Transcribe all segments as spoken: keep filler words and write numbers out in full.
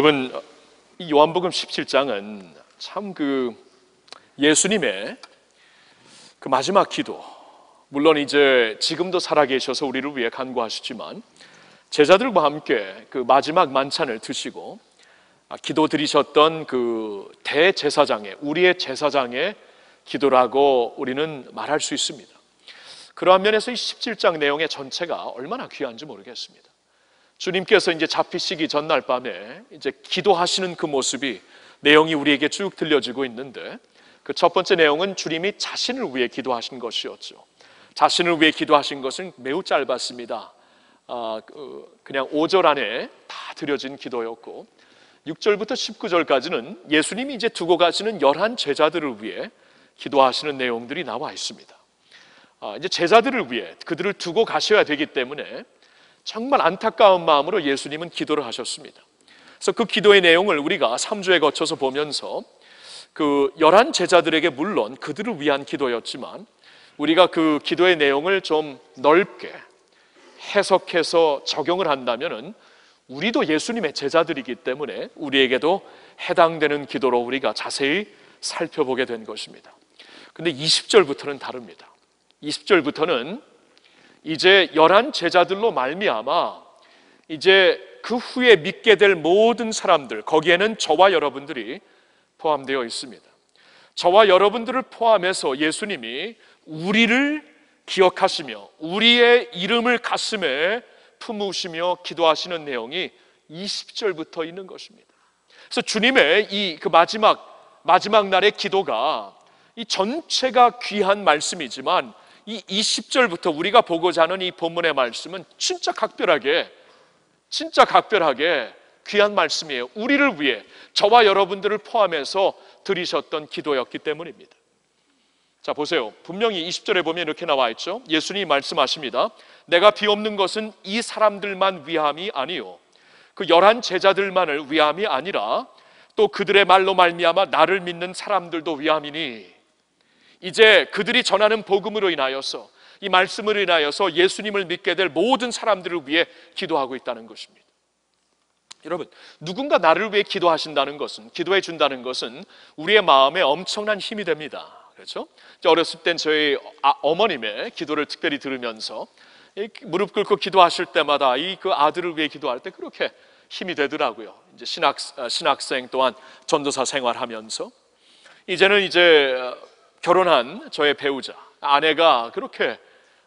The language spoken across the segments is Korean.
여러분, 이 요한복음 십칠 장은 참 그 예수님의 그 마지막 기도, 물론 이제 지금도 살아계셔서 우리를 위해 간구하시지만 제자들과 함께 그 마지막 만찬을 드시고 기도 드리셨던 그 대제사장의, 우리의 제사장의 기도라고 우리는 말할 수 있습니다. 그러한 면에서 이 십칠 장 내용의 전체가 얼마나 귀한지 모르겠습니다. 주님께서 이제 잡히시기 전날 밤에 이제 기도하시는 그 모습이 내용이 우리에게 쭉 들려지고 있는데, 그 첫 번째 내용은 주님이 자신을 위해 기도하신 것이었죠. 자신을 위해 기도하신 것은 매우 짧았습니다. 아, 그 그냥 오 절 안에 다 드려진 기도였고, 육 절부터 십구 절까지는 예수님이 이제 두고 가시는 열한 제자들을 위해 기도하시는 내용들이 나와 있습니다. 아, 이제 제자들을 위해, 그들을 두고 가셔야 되기 때문에 정말 안타까운 마음으로 예수님은 기도를 하셨습니다. 그래서 그 기도의 내용을 우리가 삼 주에 거쳐서 보면서 그 열한 제자들에게 물론 그들을 위한 기도였지만 우리가 그 기도의 내용을 좀 넓게 해석해서 적용을 한다면은 우리도 예수님의 제자들이기 때문에 우리에게도 해당되는 기도로 우리가 자세히 살펴보게 된 것입니다. 근데 이십 절부터는 다릅니다. 이십 절부터는 이제 열한 제자들로 말미암아 이제 그 후에 믿게 될 모든 사람들, 거기에는 저와 여러분들이 포함되어 있습니다. 저와 여러분들을 포함해서 예수님이 우리를 기억하시며 우리의 이름을 가슴에 품으시며 기도하시는 내용이 이십 절부터 있는 것입니다. 그래서 주님의 이 그 마지막 마지막 날의 기도가 이 전체가 귀한 말씀이지만 이 이십 절부터 우리가 보고자 하는 이 본문의 말씀은 진짜 각별하게 진짜 각별하게 귀한 말씀이에요. 우리를 위해 저와 여러분들을 포함해서 드리셨던 기도였기 때문입니다. 자, 보세요. 분명히 이십 절에 보면 이렇게 나와 있죠. 예수님이 말씀하십니다. 내가 비옵는 것은 이 사람들만 위함이 아니요, 그 열한 제자들만을 위함이 아니라 또 그들의 말로 말미암아 나를 믿는 사람들도 위함이니, 이제 그들이 전하는 복음으로 인하여서, 이 말씀으로 인하여서 예수님을 믿게 될 모든 사람들을 위해 기도하고 있다는 것입니다. 여러분, 누군가 나를 위해 기도하신다는 것은, 기도해 준다는 것은 우리의 마음에 엄청난 힘이 됩니다. 그렇죠? 어렸을 땐 저희 어머님의 기도를 특별히 들으면서 무릎 꿇고 기도하실 때마다 이 그 아들을 위해 기도할 때 그렇게 힘이 되더라고요. 이제 신학, 신학생 또한 전도사 생활하면서, 이제는 이제 결혼한 저의 배우자, 아내가 그렇게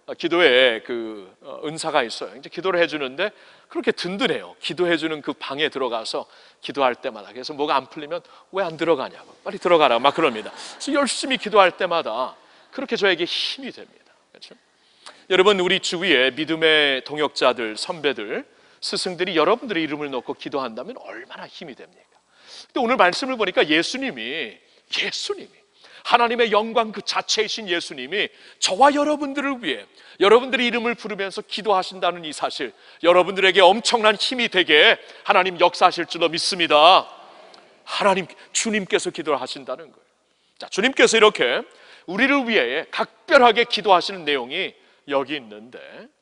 기도에 그 은사가 있어요. 이제 기도를 해주는데 그렇게 든든해요. 기도해주는 그 방에 들어가서 기도할 때마다. 그래서 뭐가 안 풀리면 왜 안 들어가냐고, 빨리 들어가라 막 그럽니다. 그래서 열심히 기도할 때마다 그렇게 저에게 힘이 됩니다. 그렇죠? 여러분, 우리 주위에 믿음의 동역자들, 선배들, 스승들이 여러분들의 이름을 놓고 기도한다면 얼마나 힘이 됩니까? 근데 오늘 말씀을 보니까 예수님이 예수님이 하나님의 영광 그 자체이신 예수님이 저와 여러분들을 위해 여러분들의 이름을 부르면서 기도하신다는 이 사실, 여러분들에게 엄청난 힘이 되게 하나님 역사하실 줄로 믿습니다. 하나님, 주님께서 기도를 하신다는 거예요. 자, 주님께서 이렇게 우리를 위해 각별하게 기도하시는 내용이 여기 있는데,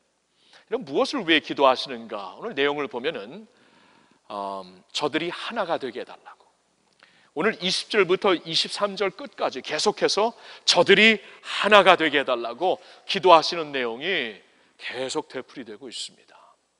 이런 무엇을 위해 기도하시는가? 오늘 내용을 보면은 음, 저들이 하나가 되게 해달라고. 오늘 이십 절부터 이십삼 절 끝까지 계속해서 저들이 하나가 되게 해달라고 기도하시는 내용이 계속 되풀이되고 있습니다.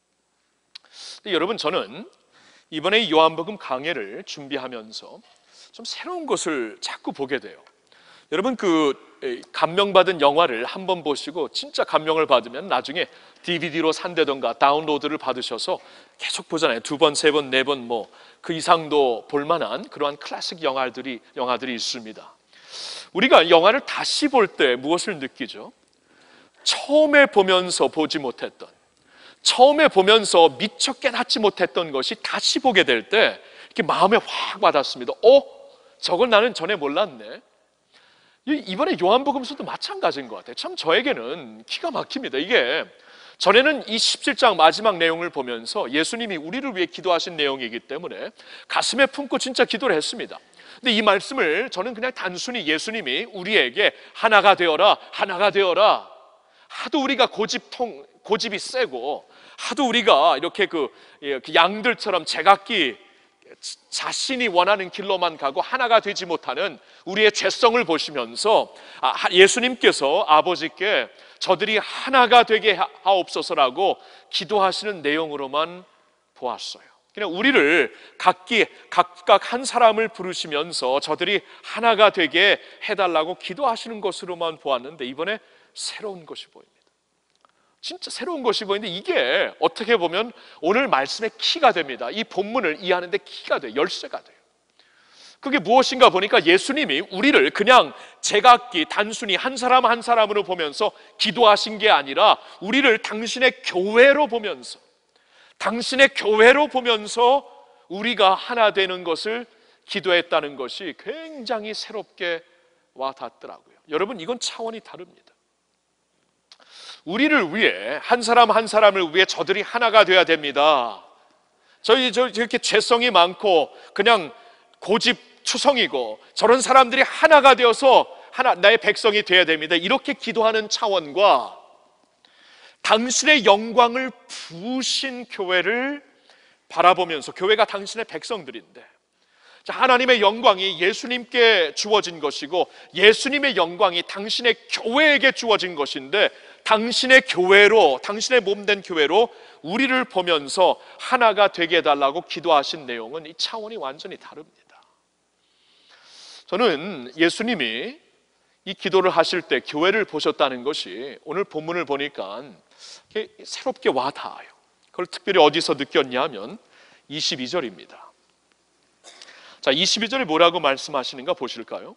근데 여러분, 저는 이번에 요한복음 강해를 준비하면서 좀 새로운 것을 자꾸 보게 돼요. 여러분, 그 감명받은 영화를 한번 보시고 진짜 감명을 받으면 나중에 디비디로 산다던가 다운로드를 받으셔서 계속 보잖아요. 두 번, 세 번, 네 번 뭐 그 이상도 볼만한 그러한 클래식 영화들이 영화들이 있습니다. 우리가 영화를 다시 볼 때 무엇을 느끼죠? 처음에 보면서 보지 못했던, 처음에 보면서 미처 깨닫지 못했던 것이 다시 보게 될 때 이렇게 마음에 확 와닿습니다. 어? 저걸 나는 전에 몰랐네. 이번에 요한복음서도 마찬가지인 것 같아요. 참 저에게는 기가 막힙니다. 이게 전에는 이 십칠 장 마지막 내용을 보면서 예수님이 우리를 위해 기도하신 내용이기 때문에 가슴에 품고 진짜 기도를 했습니다. 근데 이 말씀을 저는 그냥 단순히 예수님이 우리에게 하나가 되어라, 하나가 되어라, 하도 우리가 고집통, 고집이 세고 하도 우리가 이렇게 그, 그 양들처럼 제각기 자신이 원하는 길로만 가고 하나가 되지 못하는 우리의 죄성을 보시면서 예수님께서 아버지께 저들이 하나가 되게 하옵소서라고 기도하시는 내용으로만 보았어요. 그냥 우리를 각기 각각 한 사람을 부르시면서 저들이 하나가 되게 해달라고 기도하시는 것으로만 보았는데, 이번에 새로운 것이 보입니다. 진짜 새로운 것이 보이는데, 이게 어떻게 보면 오늘 말씀의 키가 됩니다. 이 본문을 이해하는 데 키가 돼요. 열쇠가 돼요. 그게 무엇인가 보니까 예수님이 우리를 그냥 제각기 단순히 한 사람 한 사람으로 보면서 기도하신 게 아니라 우리를 당신의 교회로 보면서 당신의 교회로 보면서 우리가 하나 되는 것을 기도했다는 것이 굉장히 새롭게 와 닿더라고요. 여러분, 이건 차원이 다릅니다. 우리를 위해, 한 사람 한 사람을 위해 저들이 하나가 돼야 됩니다. 저희 저 이렇게 죄성이 많고 그냥 고집추성이고 저런 사람들이 하나가 되어서 하나 나의 백성이 돼야 됩니다. 이렇게 기도하는 차원과 당신의 영광을 부으신 교회를 바라보면서, 교회가 당신의 백성들인데 하나님의 영광이 예수님께 주어진 것이고 예수님의 영광이 당신의 교회에게 주어진 것인데, 당신의 교회로, 당신의 몸된 교회로 우리를 보면서 하나가 되게 해달라고 기도하신 내용은 이 차원이 완전히 다릅니다. 저는 예수님이 이 기도를 하실 때 교회를 보셨다는 것이 오늘 본문을 보니까 새롭게 와닿아요. 그걸 특별히 어디서 느꼈냐 하면 이십이 절입니다. 자, 이십이 절에 뭐라고 말씀하시는가 보실까요?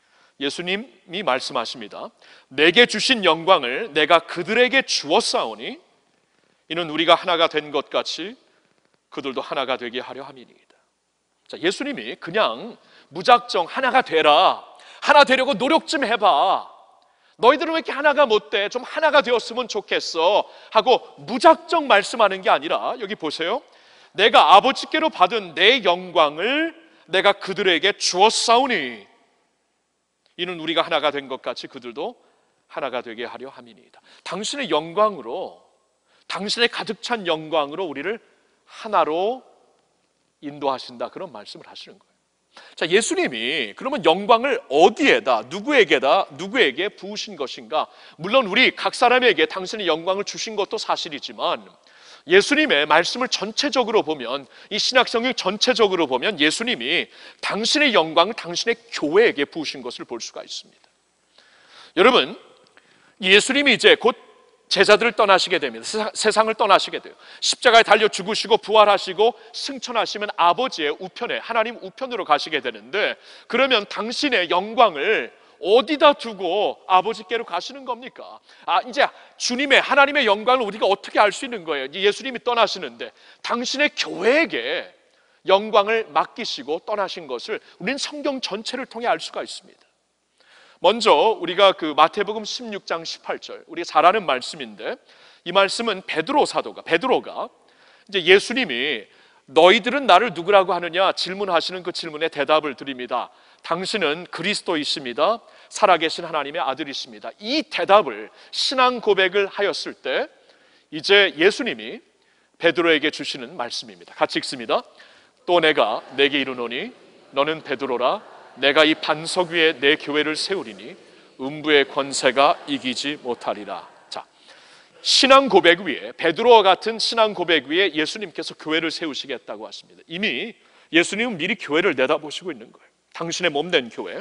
예수님이 말씀하십니다. 내게 주신 영광을 내가 그들에게 주었사오니 이는 우리가 하나가 된 것 같이 그들도 하나가 되게 하려 함이니이다. 자, 예수님이 그냥 무작정 하나가 되라, 하나 되려고 노력 좀 해봐, 너희들은 왜 이렇게 하나가 못 돼, 좀 하나가 되었으면 좋겠어 하고 무작정 말씀하는 게 아니라, 여기 보세요. 내가 아버지께로 받은 내 영광을 내가 그들에게 주었사오니 이는 우리가 하나가 된 것 같이 그들도 하나가 되게 하려 함이니이다. 당신의 영광으로, 당신의 가득 찬 영광으로 우리를 하나로 인도하신다, 그런 말씀을 하시는 거예요. 자, 예수님이 그러면 영광을 어디에다, 누구에게다, 누구에게 부으신 것인가? 물론 우리 각 사람에게 당신의 영광을 주신 것도 사실이지만, 예수님의 말씀을 전체적으로 보면, 이 신약성경 전체적으로 보면 예수님이 당신의 영광을 당신의 교회에게 부으신 것을 볼 수가 있습니다. 여러분, 예수님이 이제 곧 제자들을 떠나시게 됩니다. 세상을 떠나시게 돼요. 십자가에 달려 죽으시고 부활하시고 승천하시면 아버지의 우편에, 하나님 우편으로 가시게 되는데, 그러면 당신의 영광을 어디다 두고 아버지께로 가시는 겁니까? 아, 이제 주님의, 하나님의 영광을 우리가 어떻게 알 수 있는 거예요? 예수님이 떠나시는데 당신의 교회에게 영광을 맡기시고 떠나신 것을 우리는 성경 전체를 통해 알 수가 있습니다. 먼저 우리가 그 마태복음 십육 장 십팔 절, 우리가 잘 아는 말씀인데, 이 말씀은 베드로 사도가, 베드로가 이제 예수님이 너희들은 나를 누구라고 하느냐 질문하시는 그 질문에 대답을 드립니다. 당신은 그리스도이십니다. 살아계신 하나님의 아들이십니다. 이 대답을, 신앙 고백을 하였을 때 이제 예수님이 베드로에게 주시는 말씀입니다. 같이 읽습니다. 또 내가 내게 이르노니 너는 베드로라. 내가 이 반석 위에 내 교회를 세우리니 음부의 권세가 이기지 못하리라. 자, 신앙 고백 위에, 베드로와 같은 신앙 고백 위에 예수님께서 교회를 세우시겠다고 하십니다. 이미 예수님은 미리 교회를 내다보시고 있는 거예요. 당신의 몸된 교회,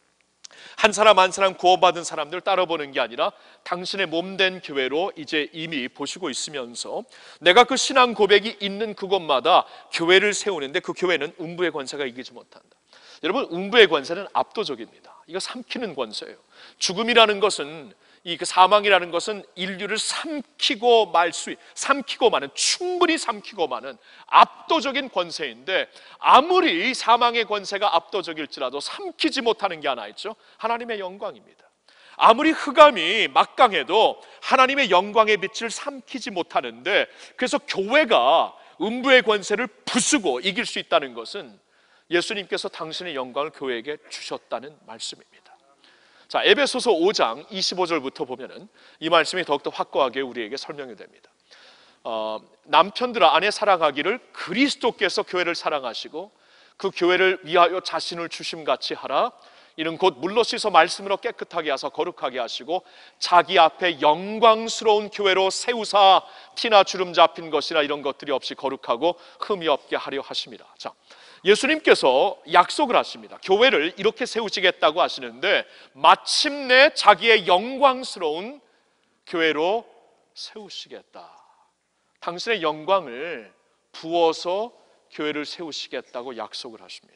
한 사람 한 사람 구원받은 사람들 따라보는 게 아니라 당신의 몸된 교회로 이제 이미 보시고 있으면서, 내가 그 신앙 고백이 있는 그곳마다 교회를 세우는데 그 교회는 음부의 권세가 이기지 못한다. 여러분, 음부의 권세는 압도적입니다. 이거 삼키는 권세예요. 죽음이라는 것은, 이 그 사망이라는 것은 인류를 삼키고 말 수, 삼키고 마는, 충분히 삼키고 마는 압도적인 권세인데, 아무리 사망의 권세가 압도적일지라도 삼키지 못하는 게 하나 있죠. 하나님의 영광입니다. 아무리 흑암이 막강해도 하나님의 영광의 빛을 삼키지 못하는데, 그래서 교회가 음부의 권세를 부수고 이길 수 있다는 것은 예수님께서 당신의 영광을 교회에게 주셨다는 말씀입니다. 자, 에베소서 오 장 이십오 절부터 보면은 이 말씀이 더욱더 확고하게 우리에게 설명이 됩니다. 어, 남편들아 아내 사랑하기를 그리스도께서 교회를 사랑하시고 그 교회를 위하여 자신을 주심같이 하라. 이는 곧 물로 씻어 말씀으로 깨끗하게 하사 거룩하게 하시고 자기 앞에 영광스러운 교회로 세우사 티나 주름 잡힌 것이나 이런 것들이 없이 거룩하고 흠이 없게 하려 하십니다. 자, 예수님께서 약속을 하십니다. 교회를 이렇게 세우시겠다고 하시는데 마침내 자기의 영광스러운 교회로 세우시겠다. 당신의 영광을 부어서 교회를 세우시겠다고 약속을 하십니다.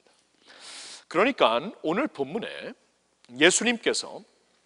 그러니까 오늘 본문에 예수님께서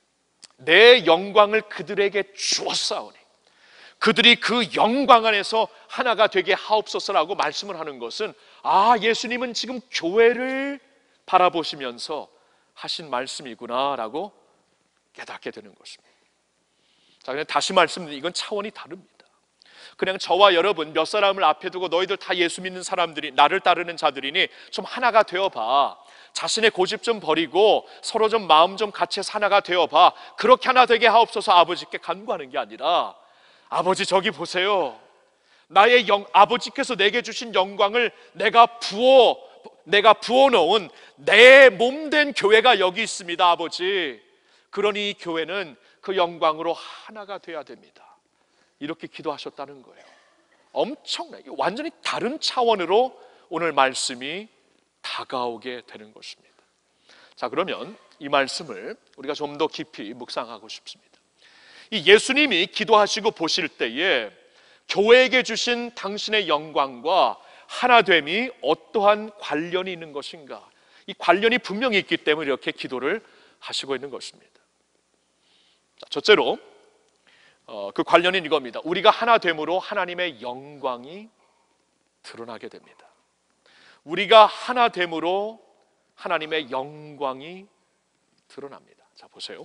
내 영광을 그들에게 주었사오니 그들이 그 영광 안에서 하나가 되게 하옵소서라고 말씀을 하는 것은, 아, 예수님은 지금 교회를 바라보시면서 하신 말씀이구나라고 깨닫게 되는 것입니다. 자, 그냥 다시 말씀드리면 이건 차원이 다릅니다. 그냥 저와 여러분 몇 사람을 앞에 두고 너희들 다 예수 믿는 사람들이, 나를 따르는 자들이니 좀 하나가 되어봐, 자신의 고집 좀 버리고 서로 좀 마음 좀 같이 해서 하나가 되어봐, 그렇게 하나 되게 하옵소서 아버지께 간구하는 게 아니라, 아버지 저기 보세요, 나의 영, 아버지께서 내게 주신 영광을 내가 부어 내가 부어놓은 내 몸된 교회가 여기 있습니다 아버지. 그러니 이 교회는 그 영광으로 하나가 돼야 됩니다. 이렇게 기도하셨다는 거예요. 엄청나게 완전히 다른 차원으로 오늘 말씀이 다가오게 되는 것입니다. 자, 그러면 이 말씀을 우리가 좀 더 깊이 묵상하고 싶습니다. 이 예수님이 기도하시고 보실 때에 교회에게 주신 당신의 영광과 하나됨이 어떠한 관련이 있는 것인가, 이 관련이 분명히 있기 때문에 이렇게 기도를 하시고 있는 것입니다. 자, 첫째로 어, 그 관련은 이겁니다. 우리가 하나됨으로 하나님의 영광이 드러나게 됩니다. 우리가 하나됨으로 하나님의 영광이 드러납니다. 자, 보세요.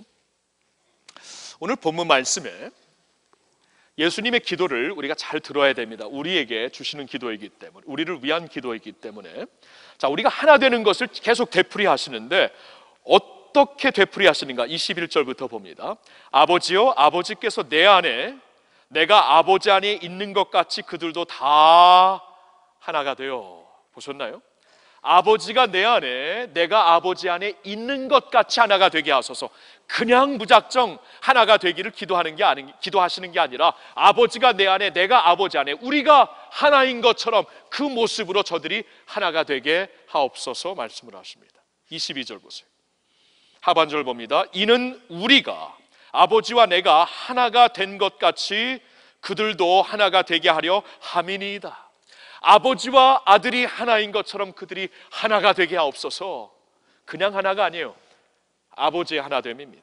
오늘 본문 말씀에 예수님의 기도를 우리가 잘 들어야 됩니다. 우리에게 주시는 기도이기 때문에, 우리를 위한 기도이기 때문에. 자, 우리가 하나 되는 것을 계속 되풀이 하시는데 어떻게 되풀이 하시는가? 이십일 절부터 봅니다. 아버지요, 아버지께서 내 안에, 내가 아버지 안에 있는 것 같이 그들도 다 하나가 되어. 보셨나요? 아버지가 내 안에, 내가 아버지 안에 있는 것 같이 하나가 되게 하소서. 그냥 무작정 하나가 되기를 기도하는 게 아니, 기도하시는 게 아니라 아버지가 내 안에, 내가 아버지 안에, 우리가 하나인 것처럼 그 모습으로 저들이 하나가 되게 하옵소서 말씀을 하십니다. 이십이 절 보세요. 하반절 봅니다. 이는 우리가 아버지와 내가 하나가 된 것 같이 그들도 하나가 되게 하려 함이니이다. 아버지와 아들이 하나인 것처럼 그들이 하나가 되게 하옵소서. 그냥 하나가 아니에요. 아버지의 하나됨입니다.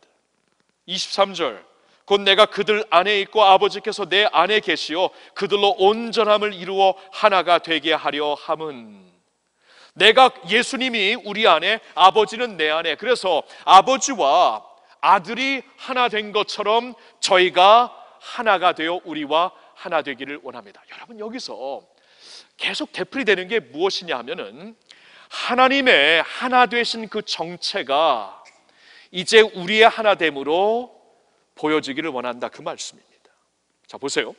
이십삼 절. 곧 내가 그들 안에 있고 아버지께서 내 안에 계시어 그들로 온전함을 이루어 하나가 되게 하려 함은. 내가, 예수님이 우리 안에, 아버지는 내 안에, 그래서 아버지와 아들이 하나 된 것처럼 저희가 하나가 되어 우리와 하나 되기를 원합니다. 여러분, 여기서 계속 되풀이 되는 게 무엇이냐 하면은 하나님의 하나 되신 그 정체가 이제 우리의 하나됨으로 보여지기를 원한다, 그 말씀입니다. 자, 보세요.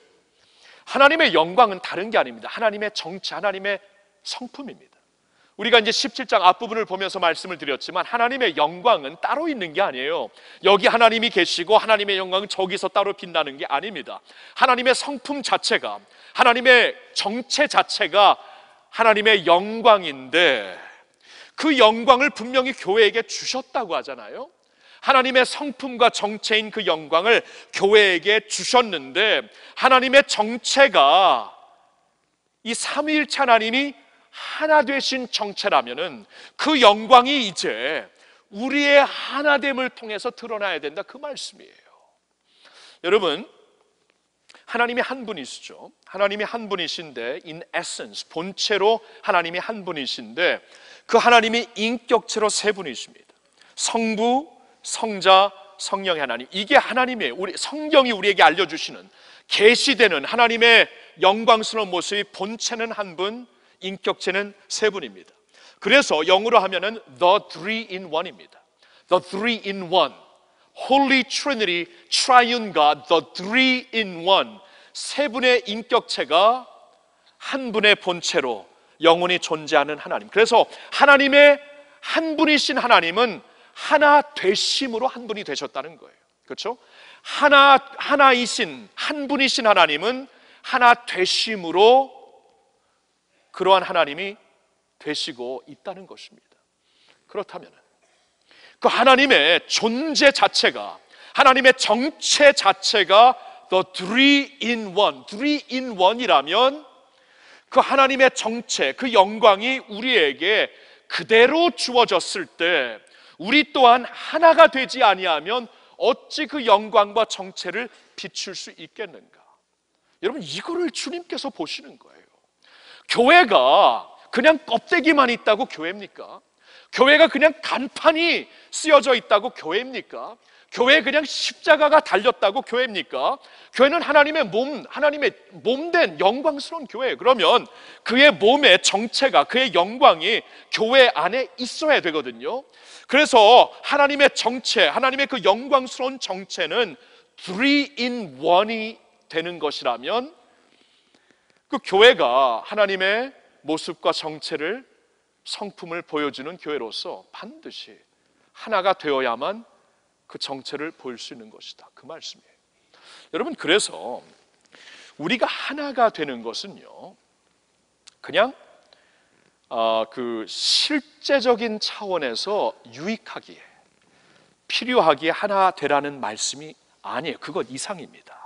하나님의 영광은 다른 게 아닙니다. 하나님의 정체, 하나님의 성품입니다. 우리가 이제 십칠 장 앞부분을 보면서 말씀을 드렸지만 하나님의 영광은 따로 있는 게 아니에요. 여기 하나님이 계시고 하나님의 영광은 저기서 따로 빛나는 게 아닙니다. 하나님의 성품 자체가, 하나님의 정체 자체가 하나님의 영광인데 그 영광을 분명히 교회에게 주셨다고 하잖아요. 하나님의 성품과 정체인 그 영광을 교회에게 주셨는데 하나님의 정체가 이 삼위일체 하나님이 하나 되신 정체라면은 그 영광이 이제 우리의 하나됨을 통해서 드러나야 된다, 그 말씀이에요. 여러분, 하나님이 한 분이시죠. 하나님이 한 분이신데 in essence, 본체로 하나님이 한 분이신데 그 하나님이 인격체로 세 분이십니다. 성부, 성자, 성령의 하나님. 이게 하나님이에요. 우리 성경이 우리에게 알려주시는, 계시되는 하나님의 영광스러운 모습이, 본체는 한 분, 인격체는 세 분입니다. 그래서 영어로 하면은 the three in one입니다. the three in one, Holy Trinity, Triune God, the three in one. 세 분의 인격체가 한 분의 본체로 영원히 존재하는 하나님. 그래서 하나님의 한 분이신 하나님은 하나 되심으로 한 분이 되셨다는 거예요. 그렇죠? 하나, 하나이신 한 분이신 하나님은 하나 되심으로 그러한 하나님이 되시고 있다는 것입니다. 그렇다면 그 하나님의 존재 자체가, 하나님의 정체 자체가 the three in one, three in one이라면 그 하나님의 정체, 그 영광이 우리에게 그대로 주어졌을 때 우리 또한 하나가 되지 아니하면 어찌 그 영광과 정체를 비출 수 있겠는가? 여러분, 이거를 주님께서 보시는 거예요. 교회가 그냥 껍데기만 있다고 교회입니까? 교회가 그냥 간판이 쓰여져 있다고 교회입니까? 교회에 그냥 십자가가 달렸다고 교회입니까? 교회는 하나님의 몸, 하나님의 몸된 영광스러운 교회예요. 그러면 그의 몸의 정체가, 그의 영광이 교회 안에 있어야 되거든요. 그래서 하나님의 정체, 하나님의 그 영광스러운 정체는 three in one이 되는 것이라면 그 교회가 하나님의 모습과 정체를, 성품을 보여주는 교회로서 반드시 하나가 되어야만 그 정체를 보일 수 있는 것이다, 그 말씀이에요. 여러분, 그래서 우리가 하나가 되는 것은요, 그냥 어, 그 실제적인 차원에서 유익하기에, 필요하기에 하나 되라는 말씀이 아니에요. 그것 이상입니다.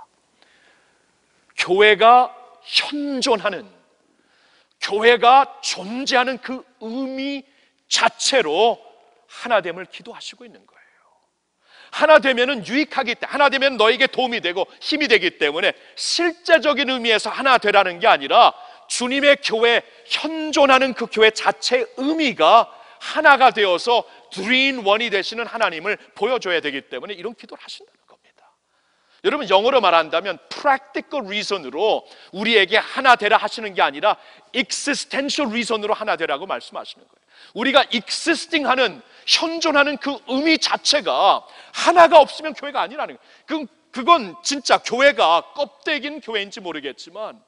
교회가 현존하는, 교회가 존재하는 그 의미 자체로 하나됨을 기도하시고 있는 거예요. 하나 되면은 유익하기 때문에, 하나 되면 너에게 도움이 되고 힘이 되기 때문에 실제적인 의미에서 하나 되라는 게 아니라 주님의 교회, 현존하는 그 교회 자체의 의미가 하나가 되어서 three in one이 되시는 하나님을 보여줘야 되기 때문에 이런 기도를 하신다는 겁니다. 여러분, 영어로 말한다면 practical reason으로 우리에게 하나 되라 하시는 게 아니라 existential reason으로 하나 되라고 말씀하시는 거예요. 우리가 existing하는, 현존하는 그 의미 자체가 하나가 없으면 교회가 아니라는 거예요. 그, 그건 진짜 교회가 껍데기인 교회인지 모르겠지만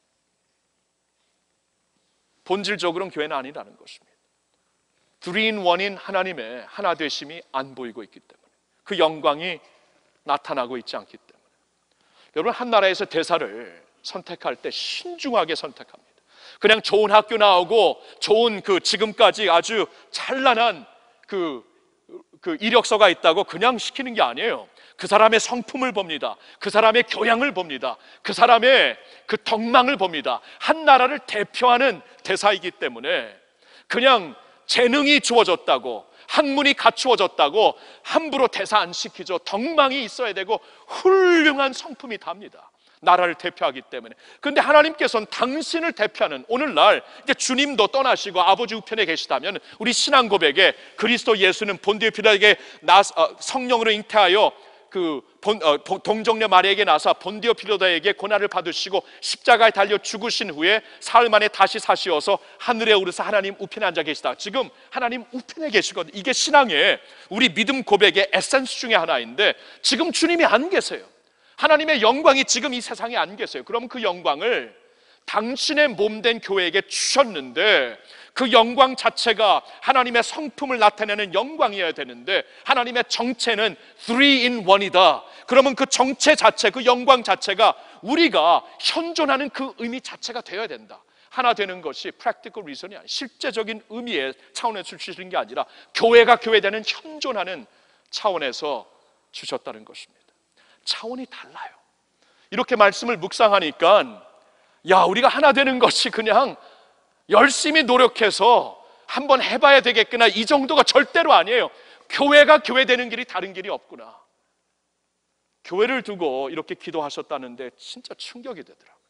본질적으로는 교회는 아니라는 것입니다. three in one인 하나님의 하나 되심이 안 보이고 있기 때문에, 그 영광이 나타나고 있지 않기 때문에, 여러분, 한 나라에서 대사를 선택할 때 신중하게 선택합니다. 그냥 좋은 학교 나오고 좋은 그 지금까지 아주 찬란한 그, 그 이력서가 있다고 그냥 시키는 게 아니에요. 그 사람의 성품을 봅니다. 그 사람의 교양을 봅니다. 그 사람의 그 덕망을 봅니다. 한 나라를 대표하는 대사이기 때문에 그냥 재능이 주어졌다고, 학문이 갖추어졌다고 함부로 대사 안 시키죠. 덕망이 있어야 되고 훌륭한 성품이 답니다. 나라를 대표하기 때문에. 그런데 하나님께서는 당신을 대표하는, 오늘날 이제 주님도 떠나시고 아버지 우편에 계시다면 우리 신앙 고백에 그리스도 예수는 본디오 필라에게 성령으로 잉태하여 그 본, 어, 동정녀 마리아에게 나사 본디오 필라에게 고난을 받으시고 십자가에 달려 죽으신 후에 사흘 만에 다시 사시어서 하늘에 오르사 하나님 우편에 앉아 계시다. 지금 하나님 우편에 계시거든요. 이게 신앙의, 우리 믿음 고백의 에센스 중에 하나인데 지금 주님이 안 계세요. 하나님의 영광이 지금 이 세상에 안 계세요. 그럼 그 영광을 당신의 몸된 교회에게 주셨는데 그 영광 자체가 하나님의 성품을 나타내는 영광이어야 되는데 하나님의 정체는 three in one이다. 그러면 그 정체 자체, 그 영광 자체가 우리가 현존하는 그 의미 자체가 되어야 된다. 하나 되는 것이 practical reason이 아니라 실제적인 의미의 차원에서 주시는 게 아니라 교회가 교회되는 현존하는 차원에서 주셨다는 것입니다. 차원이 달라요. 이렇게 말씀을 묵상하니까 야, 우리가 하나 되는 것이 그냥 열심히 노력해서 한번 해봐야 되겠구나, 이 정도가 절대로 아니에요. 교회가 교회 되는 길이 다른 길이 없구나. 교회를 두고 이렇게 기도하셨다는데 진짜 충격이 되더라고요.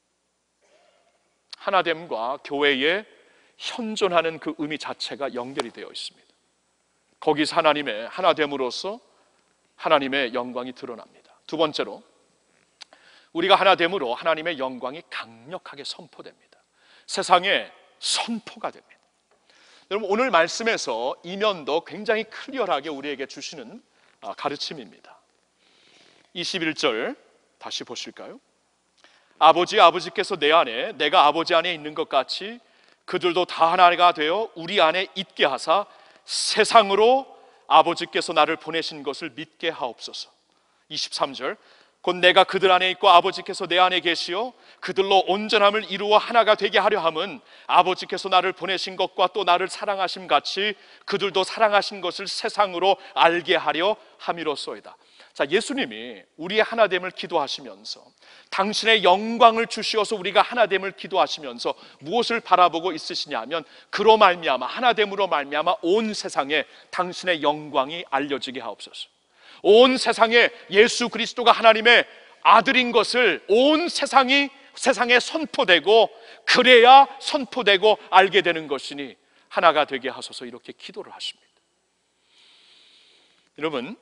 하나됨과 교회의 현존하는 그 의미 자체가 연결이 되어 있습니다. 거기서 하나님의 하나됨으로써 하나님의 영광이 드러납니다. 두 번째로, 우리가 하나됨으로 하나님의 영광이 강력하게 선포됩니다. 세상에 선포가 됩니다. 여러분, 오늘 말씀에서 이면도 굉장히 클리어하게 우리에게 주시는 가르침입니다. 이십일 절 다시 보실까요? 아버지, 아버지께서 내 안에, 내가 아버지 안에 있는 것 같이 그들도 다 하나가 되어 우리 안에 있게 하사 세상으로 아버지께서 나를 보내신 것을 믿게 하옵소서. 이십삼 절, 곧 내가 그들 안에 있고 아버지께서 내 안에 계시어 그들로 온전함을 이루어 하나가 되게 하려 함은 아버지께서 나를 보내신 것과 또 나를 사랑하심 같이 그들도 사랑하신 것을 세상으로 알게 하려 함이로소이다. 자, 예수님이 우리의 하나됨을 기도하시면서 당신의 영광을 주시어서 우리가 하나됨을 기도하시면서 무엇을 바라보고 있으시냐면, 그로 말미암아, 하나됨으로 말미암아 온 세상에 당신의 영광이 알려지게 하옵소서. 온 세상에 예수 그리스도가 하나님의 아들인 것을 온 세상이 세상에 선포되고, 그래야 선포되고 알게 되는 것이니 하나가 되게 하소서, 이렇게 기도를 하십니다. 여러분,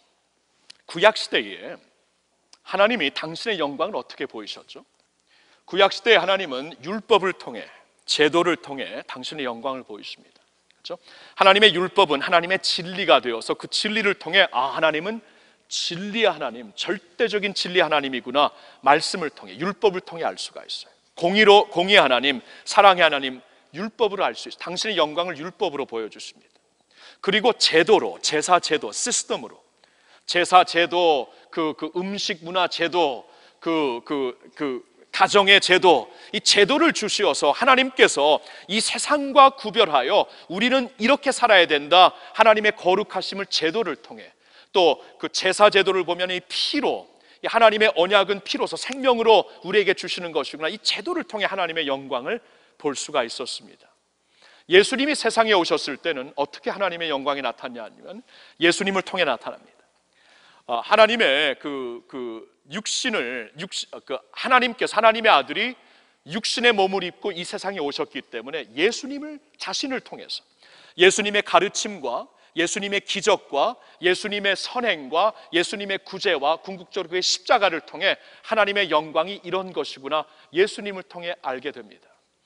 구약시대에 하나님이 당신의 영광을 어떻게 보이셨죠? 구약시대에 하나님은 율법을 통해, 제도를 통해 당신의 영광을 보이십니다. 그렇죠? 하나님의 율법은 하나님의 진리가 되어서 그 진리를 통해, 아, 하나님은 진리의 하나님, 절대적인 진리의 하나님이구나, 말씀을 통해, 율법을 통해 알 수가 있어요. 공의로, 공의의 하나님, 사랑의 하나님, 율법으로 알 수 있어요. 당신의 영광을 율법으로 보여주십니다. 그리고 제도로, 제사 제도, 시스템으로, 제사 제도, 그, 그 음식 문화 제도, 그, 그, 그 가정의 제도, 이 제도를 주시어서 하나님께서 이 세상과 구별하여 우리는 이렇게 살아야 된다, 하나님의 거룩하심을 제도를 통해, 또 그 제사 제도를 보면 이 피로, 이 하나님의 언약은 피로서 생명으로 우리에게 주시는 것이구나, 이 제도를 통해 하나님의 영광을 볼 수가 있었습니다. 예수님이 세상에 오셨을 때는 어떻게 하나님의 영광이 나타났냐면 예수님을 통해 나타납니다. 하나님의 그, 그 육신을, 육신, 그 하나님께서, 하나님의 아들이 육신의 몸을 입고 이 세상에 오셨기 때문에 예수님을, 자신을 통해서 예수님의 가르침과 예수님의 기적과 예수님의 선행과 예수님의 구제와 궁극적으로 그의 십자가를 통해 하나님의 영광이 이런 것이구나, 예수님을 통해 알게 됩니다.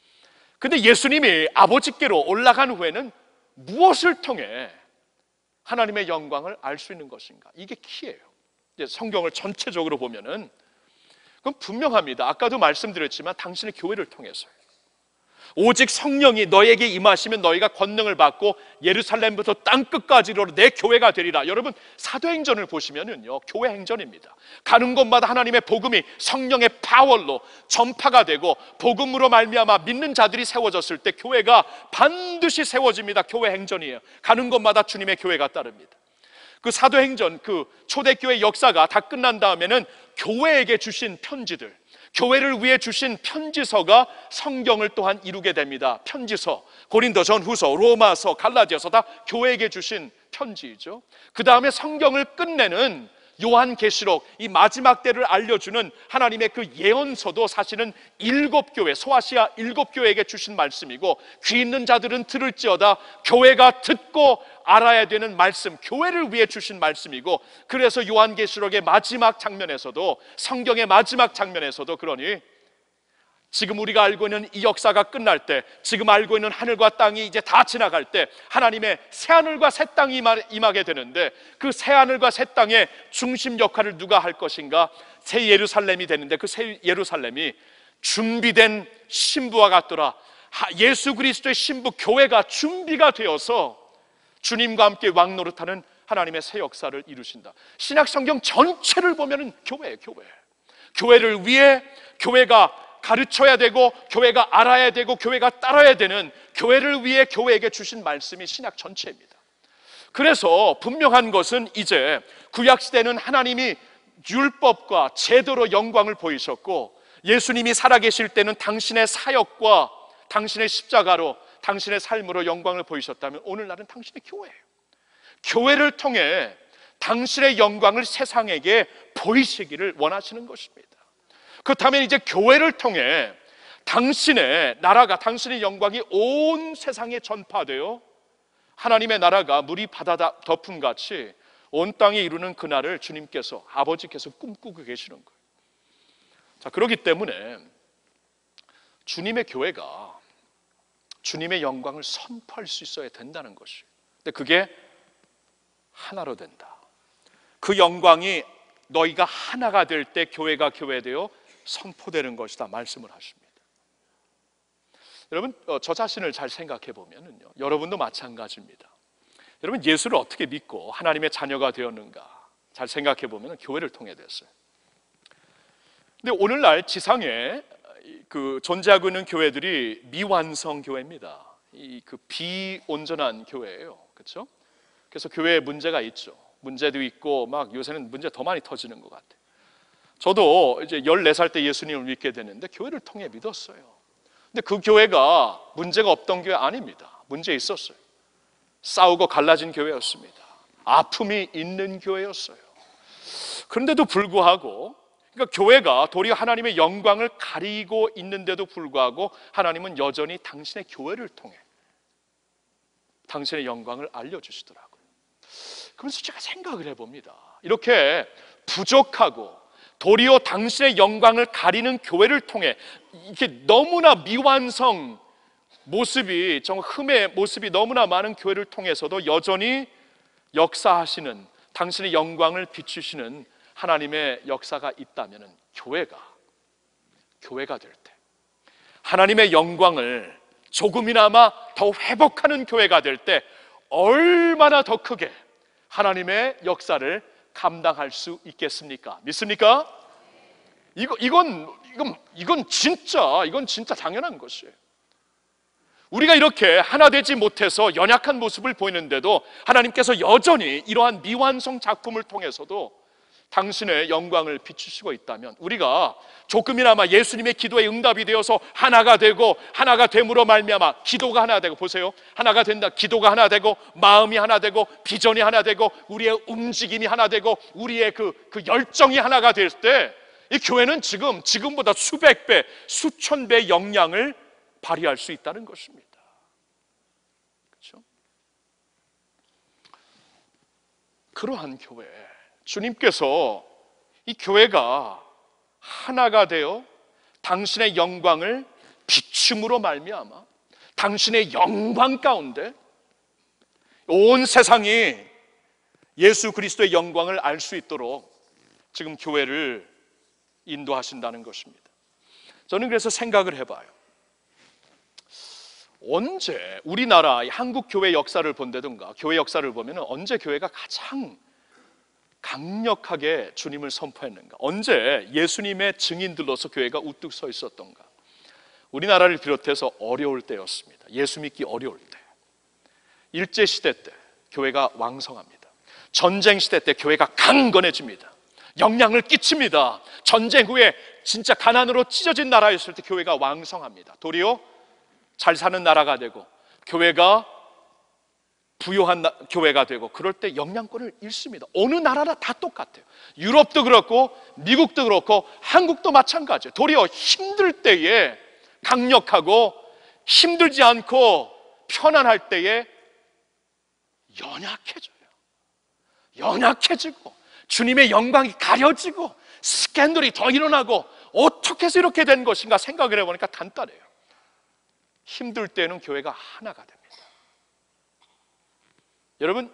근데 예수님이 아버지께로 올라간 후에는 무엇을 통해 하나님의 영광을 알 수 있는 것인가? 이게 키예요. 이제 성경을 전체적으로 보면은 그건 분명합니다. 아까도 말씀드렸지만 당신의 교회를 통해서요. 오직 성령이 너에게 임하시면 너희가 권능을 받고 예루살렘부터 땅끝까지 이르러 내 교회가 되리라. 여러분, 사도행전을 보시면은요, 교회 행전입니다. 가는 곳마다 하나님의 복음이 성령의 파워로 전파가 되고 복음으로 말미암아 믿는 자들이 세워졌을 때 교회가 반드시 세워집니다. 교회 행전이에요. 가는 곳마다 주님의 교회가 따릅니다. 그 사도행전, 그 초대교회 역사가 다 끝난 다음에는 교회에게 주신 편지들, 교회를 위해 주신 편지서가 성경을 또한 이루게 됩니다. 편지서, 고린도전후서, 로마서, 갈라디아서, 다 교회에게 주신 편지이죠. 그 다음에 성경을 끝내는 요한계시록, 이 마지막 때를 알려주는 하나님의 그 예언서도 사실은 일곱 교회, 소아시아 일곱 교회에게 주신 말씀이고, 귀 있는 자들은 들을지어다, 교회가 듣고 알아야 되는 말씀, 교회를 위해 주신 말씀이고, 그래서 요한계시록의 마지막 장면에서도, 성경의 마지막 장면에서도, 그러니 지금 우리가 알고 있는 이 역사가 끝날 때, 지금 알고 있는 하늘과 땅이 이제 다 지나갈 때 하나님의 새하늘과 새 땅이 임하게 되는데, 그 새하늘과 새 땅의 중심 역할을 누가 할 것인가? 새 예루살렘이 되는데, 그 새 예루살렘이 준비된 신부와 같더라. 예수 그리스도의 신부 교회가 준비가 되어서 주님과 함께 왕노릇하는 하나님의 새 역사를 이루신다. 신약 성경 전체를 보면은 교회예요, 교회. 교회를 위해, 교회가 가르쳐야 되고, 교회가 알아야 되고, 교회가 따라야 되는, 교회를 위해 교회에게 주신 말씀이 신약 전체입니다. 그래서 분명한 것은, 이제 구약시대는 하나님이 율법과 제도로 영광을 보이셨고, 예수님이 살아계실 때는 당신의 사역과 당신의 십자가로, 당신의 삶으로 영광을 보이셨다면, 오늘날은 당신의 교회예요. 교회를 통해 당신의 영광을 세상에게 보이시기를 원하시는 것입니다. 그렇다면 이제 교회를 통해 당신의 나라가, 당신의 영광이 온 세상에 전파되어 하나님의 나라가 물이 바다 덮음같이 온 땅에 이루는 그날을 주님께서, 아버지께서 꿈꾸고 계시는 거예요. 자, 그렇기 때문에 주님의 교회가 주님의 영광을 선포할 수 있어야 된다는 것이에요. 근데 그게 하나로 된다. 그 영광이 너희가 하나가 될 때 교회가 교회되어 선포되는 것이다 말씀을 하십니다. 여러분, 어, 저 자신을 잘 생각해 보면은요, 여러분도 마찬가지입니다. 여러분, 예수를 어떻게 믿고 하나님의 자녀가 되었는가 잘 생각해 보면 교회를 통해 됐어요. 근데 오늘날 지상에 그 존재하고 있는 교회들이 미완성 교회입니다. 이 그 비온전한 교회예요, 그렇죠? 그래서 교회에 문제가 있죠. 문제도 있고 막 요새는 문제 더 많이 터지는 것 같아요. 저도 이제 열네 살 때 예수님을 믿게 됐는데 교회를 통해 믿었어요. 근데 그 교회가 문제가 없던 교회 아닙니다. 문제 있었어요. 싸우고 갈라진 교회였습니다. 아픔이 있는 교회였어요. 그런데도 불구하고, 그러니까 교회가 도리어 하나님의 영광을 가리고 있는데도 불구하고 하나님은 여전히 당신의 교회를 통해 당신의 영광을 알려주시더라고요. 그러면서 제가 생각을 해봅니다. 이렇게 부족하고 도리어 당신의 영광을 가리는 교회를 통해 이렇게 너무나 미완성 모습이, 정말 흠의 모습이 너무나 많은 교회를 통해서도 여전히 역사하시는, 당신의 영광을 비추시는 하나님의 역사가 있다면 교회가 교회가 될 때, 하나님의 영광을 조금이나마 더 회복하는 교회가 될 때 얼마나 더 크게 하나님의 역사를 감당할 수 있겠습니까? 믿습니까? 이거, 이건, 이건, 이건 진짜, 이건 진짜 당연한 것이에요. 우리가 이렇게 하나 되지 못해서 연약한 모습을 보이는데도 하나님께서 여전히 이러한 미완성 작품을 통해서도 당신의 영광을 비추시고 있다면, 우리가 조금이나마 예수님의 기도에 응답이 되어서 하나가 되고, 하나가 됨으로 말미암아 기도가 하나 되고, 보세요, 하나가 된다. 기도가 하나 되고, 마음이 하나 되고, 비전이 하나 되고, 우리의 움직임이 하나 되고, 우리의 그, 그 열정이 하나가 될 때, 이 교회는 지금, 지금보다 수백 배, 수천 배의 영향을 발휘할 수 있다는 것입니다. 그렇죠? 그러한 교회, 주님께서 이 교회가 하나가 되어 당신의 영광을 비춤으로 말미암아 당신의 영광 가운데 온 세상이 예수 그리스도의 영광을 알 수 있도록 지금 교회를 인도하신다는 것입니다. 저는 그래서 생각을 해봐요. 언제 우리나라 한국 교회 역사를 본다든가 교회 역사를 보면 언제 교회가 가장 강력하게 주님을 선포했는가? 언제 예수님의 증인들로서 교회가 우뚝 서 있었던가? 우리나라를 비롯해서 어려울 때였습니다. 예수 믿기 어려울 때. 일제시대 때 교회가 왕성합니다. 전쟁시대 때 교회가 강건해집니다. 영향을 끼칩니다. 전쟁 후에 진짜 가난으로 찢어진 나라였을 때 교회가 왕성합니다. 도리어 잘 사는 나라가 되고 교회가 부유한 나, 교회가 되고, 그럴 때 영향권을 잃습니다. 어느 나라나 다 똑같아요. 유럽도 그렇고 미국도 그렇고 한국도 마찬가지예요. 도리어 힘들 때에 강력하고 힘들지 않고 편안할 때에 연약해져요. 연약해지고 주님의 영광이 가려지고 스캔들이 더 일어나고, 어떻게 해서 이렇게 된 것인가 생각을 해보니까 간단해요. 힘들 때는 교회가 하나가 됩니다. 여러분,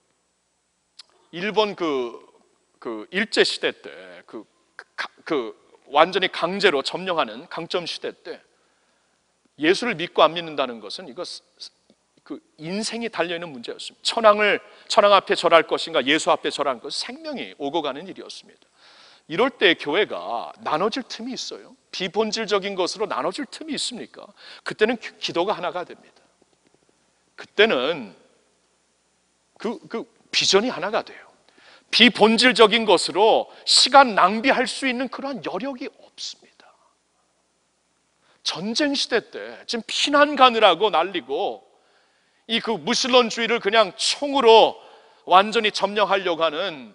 일본 그, 그 일제시대 때 그, 그 완전히 강제로 점령하는 강점 시대 때 예수를 믿고 안 믿는다는 것은 이거 그 인생이 달려있는 문제였습니다. 천황을, 천황 앞에 절할 것인가 예수 앞에 절할 것, 생명이 오고 가는 일이었습니다. 이럴 때 교회가 나눠질 틈이 있어요. 비본질적인 것으로 나눠질 틈이 있습니까? 그때는 기도가 하나가 됩니다. 그때는 그, 그 비전이 하나가 돼요. 비본질적인 것으로 시간 낭비할 수 있는 그러한 여력이 없습니다. 전쟁 시대 때 지금 피난 가느라고 난리고, 이 그 무슬림주의를 그냥 총으로 완전히 점령하려고 하는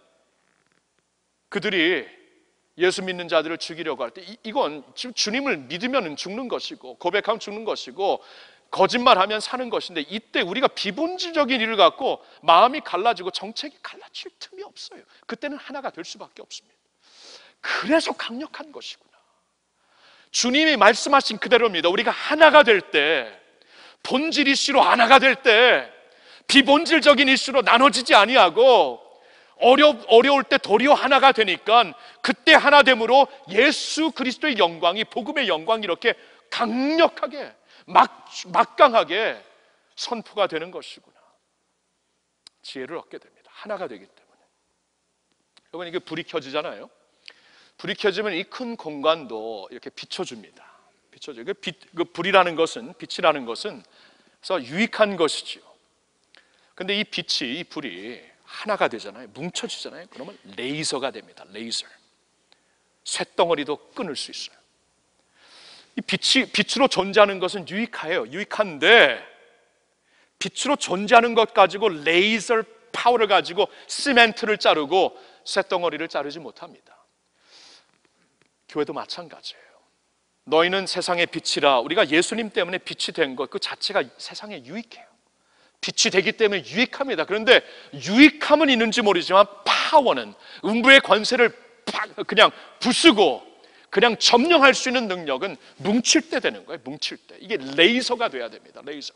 그들이 예수 믿는 자들을 죽이려고 할 때, 이건 지금 주님을 믿으면 죽는 것이고 고백하면 죽는 것이고 거짓말하면 사는 것인데, 이때 우리가 비본질적인 일을 갖고 마음이 갈라지고 정책이 갈라질 틈이 없어요. 그때는 하나가 될 수밖에 없습니다. 그래서 강력한 것이구나. 주님이 말씀하신 그대로입니다. 우리가 하나가 될 때, 본질 이슈로 하나가 될 때, 비본질적인 이슈로 나눠지지 아니하고 어려, 어려울 때 도리어 하나가 되니까, 그때 하나됨으로 예수 그리스도의 영광이, 복음의 영광이 이렇게 강력하게 막, 막강하게 선포가 되는 것이구나. 지혜를 얻게 됩니다. 하나가 되기 때문에. 여러분, 이게 불이 켜지잖아요. 불이 켜지면 이 큰 공간도 이렇게 비춰줍니다. 비춰줘요. 그 빛, 그 불이라는 것은, 빛이라는 것은 그래서 유익한 것이지요. 근데 이 빛이, 이 불이 하나가 되잖아요. 뭉쳐지잖아요. 그러면 레이저가 됩니다. 레이저. 쇳덩어리도 끊을 수 있어요. 이 빛이, 빛으로 존재하는 것은 유익해요. 유익한데 빛으로 존재하는 것 가지고 레이저 파워를 가지고 시멘트를 자르고 쇳덩어리를 자르지 못합니다. 교회도 마찬가지예요. 너희는 세상의 빛이라. 우리가 예수님 때문에 빛이 된 것 그 자체가 세상에 유익해요. 빛이 되기 때문에 유익합니다. 그런데 유익함은 있는지 모르지만 파워는, 음부의 권세를 그냥 부수고 그냥 점령할 수 있는 능력은 뭉칠 때 되는 거예요. 뭉칠 때. 이게 레이저가 돼야 됩니다. 레이저.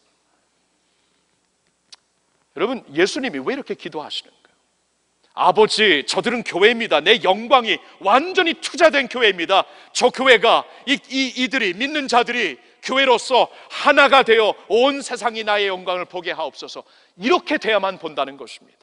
여러분, 예수님이 왜 이렇게 기도하시는 거예요? 아버지, 저들은 교회입니다. 내 영광이 완전히 투자된 교회입니다. 저 교회가 이, 이, 이들이 믿는 자들이 교회로서 하나가 되어 온 세상이 나의 영광을 보게 하옵소서. 이렇게 돼야만 본다는 것입니다.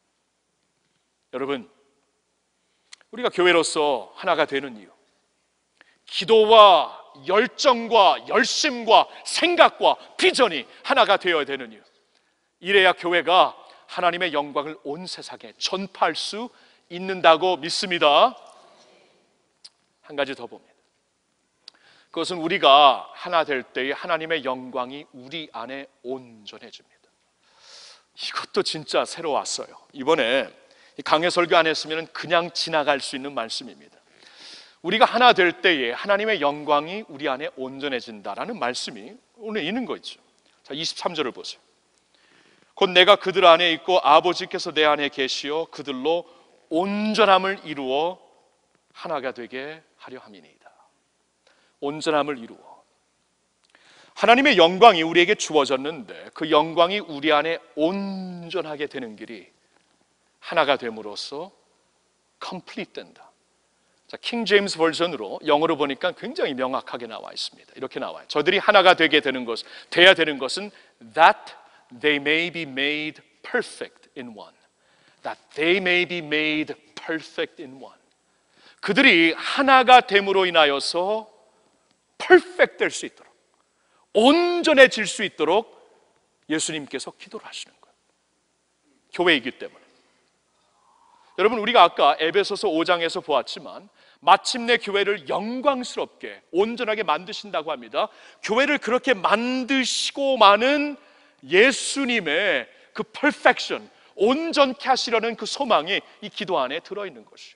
여러분, 우리가 교회로서 하나가 되는 이유, 기도와 열정과 열심과 생각과 비전이 하나가 되어야 되는 이유, 이래야 교회가 하나님의 영광을 온 세상에 전파할 수 있는다고 믿습니다. 한 가지 더 봅니다. 그것은 우리가 하나 될 때에 하나님의 영광이 우리 안에 온전해집니다. 이것도 진짜 새로 왔어요. 이번에 강해 설교 안 했으면 그냥 지나갈 수 있는 말씀입니다. 우리가 하나 될 때에 하나님의 영광이 우리 안에 온전해진다라는 말씀이 오늘 있는 거죠. 자, 이십삼 절을 보세요. 곧 내가 그들 안에 있고 아버지께서 내 안에 계시어 그들로 온전함을 이루어 하나가 되게 하려 함이니이다. 온전함을 이루어. 하나님의 영광이 우리에게 주어졌는데 그 영광이 우리 안에 온전하게 되는 길이 하나가 됨으로써 complete 된다. 자, 킹 제임스 버전으로 영어로 보니까 굉장히 명확하게 나와 있습니다. 이렇게 나와요. 저들이 하나가 되게 되는 것, 돼야 되는 것은 that they may be made perfect in one. That they may be made perfect in one. 그들이 하나가 됨으로 인하여서 perfect 될 수 있도록, 온전해질 수 있도록 예수님께서 기도를 하시는 거예요. 교회이기 때문에. 여러분, 우리가 아까 에베소서 오 장에서 보았지만 마침내 교회를 영광스럽게 온전하게 만드신다고 합니다. 교회를 그렇게 만드시고만은 예수님의 그 perfection, 온전케 하시려는 그 소망이 이 기도 안에 들어있는 것이에요.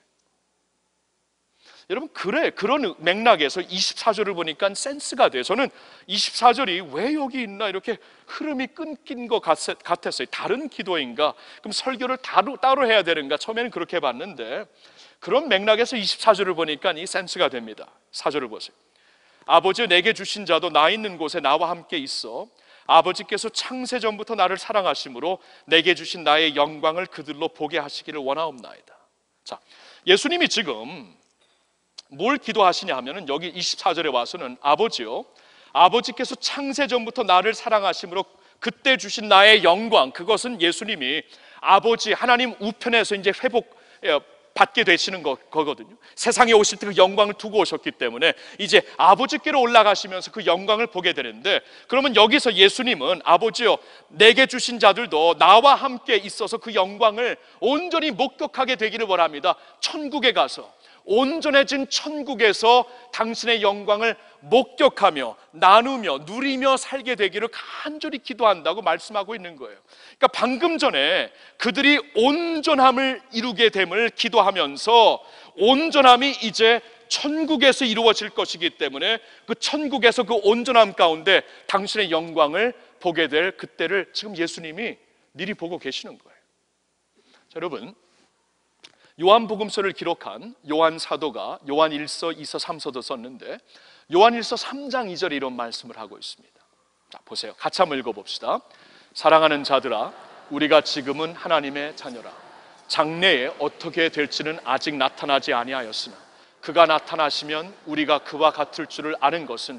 여러분, 그래, 그런 맥락에서 이십사 절을 보니까 센스가 돼요. 저는 이십사 절이 왜 여기 있나 이렇게 흐름이 끊긴 것 같았어요. 다른 기도인가? 그럼 설교를 따로, 따로 해야 되는가? 처음에는 그렇게 봤는데 그런 맥락에서 이십사 절을 보니까 이 센스가 됩니다. 사 절을 보세요. 아버지 내게 주신 자도 나 있는 곳에 나와 함께 있어 아버지께서 창세전부터 나를 사랑하심으로 내게 주신 나의 영광을 그들로 보게 하시기를 원하옵나이다. 자, 예수님이 지금 뭘 기도하시냐 하면은 여기 이십사 절에 와서는 아버지요, 아버지께서 창세전부터 나를 사랑하심으로 그때 주신 나의 영광, 그것은 예수님이 아버지 하나님 우편에서 이제 회복 받게 되시는 거, 거거든요. 세상에 오실 때 그 영광을 두고 오셨기 때문에 이제 아버지께로 올라가시면서 그 영광을 보게 되는데, 그러면 여기서 예수님은 아버지요, 내게 주신 자들도 나와 함께 있어서 그 영광을 온전히 목격하게 되기를 원합니다. 천국에 가서, 온전해진 천국에서 당신의 영광을 목격하며 나누며 누리며 살게 되기를 간절히 기도한다고 말씀하고 있는 거예요. 그러니까 방금 전에 그들이 온전함을 이루게 됨을 기도하면서 온전함이 이제 천국에서 이루어질 것이기 때문에 그 천국에서 그 온전함 가운데 당신의 영광을 보게 될 그때를 지금 예수님이 미리 보고 계시는 거예요. 자, 여러분, 요한복음서를 기록한 요한 사도가 요한 일서, 이서, 삼서도 썼는데 요한 일서 삼 장 이 절에 이런 말씀을 하고 있습니다. 자, 보세요. 같이 한번 읽어봅시다. 사랑하는 자들아, 우리가 지금은 하나님의 자녀라. 장래에 어떻게 될지는 아직 나타나지 아니하였으나 그가 나타나시면 우리가 그와 같을 줄을 아는 것은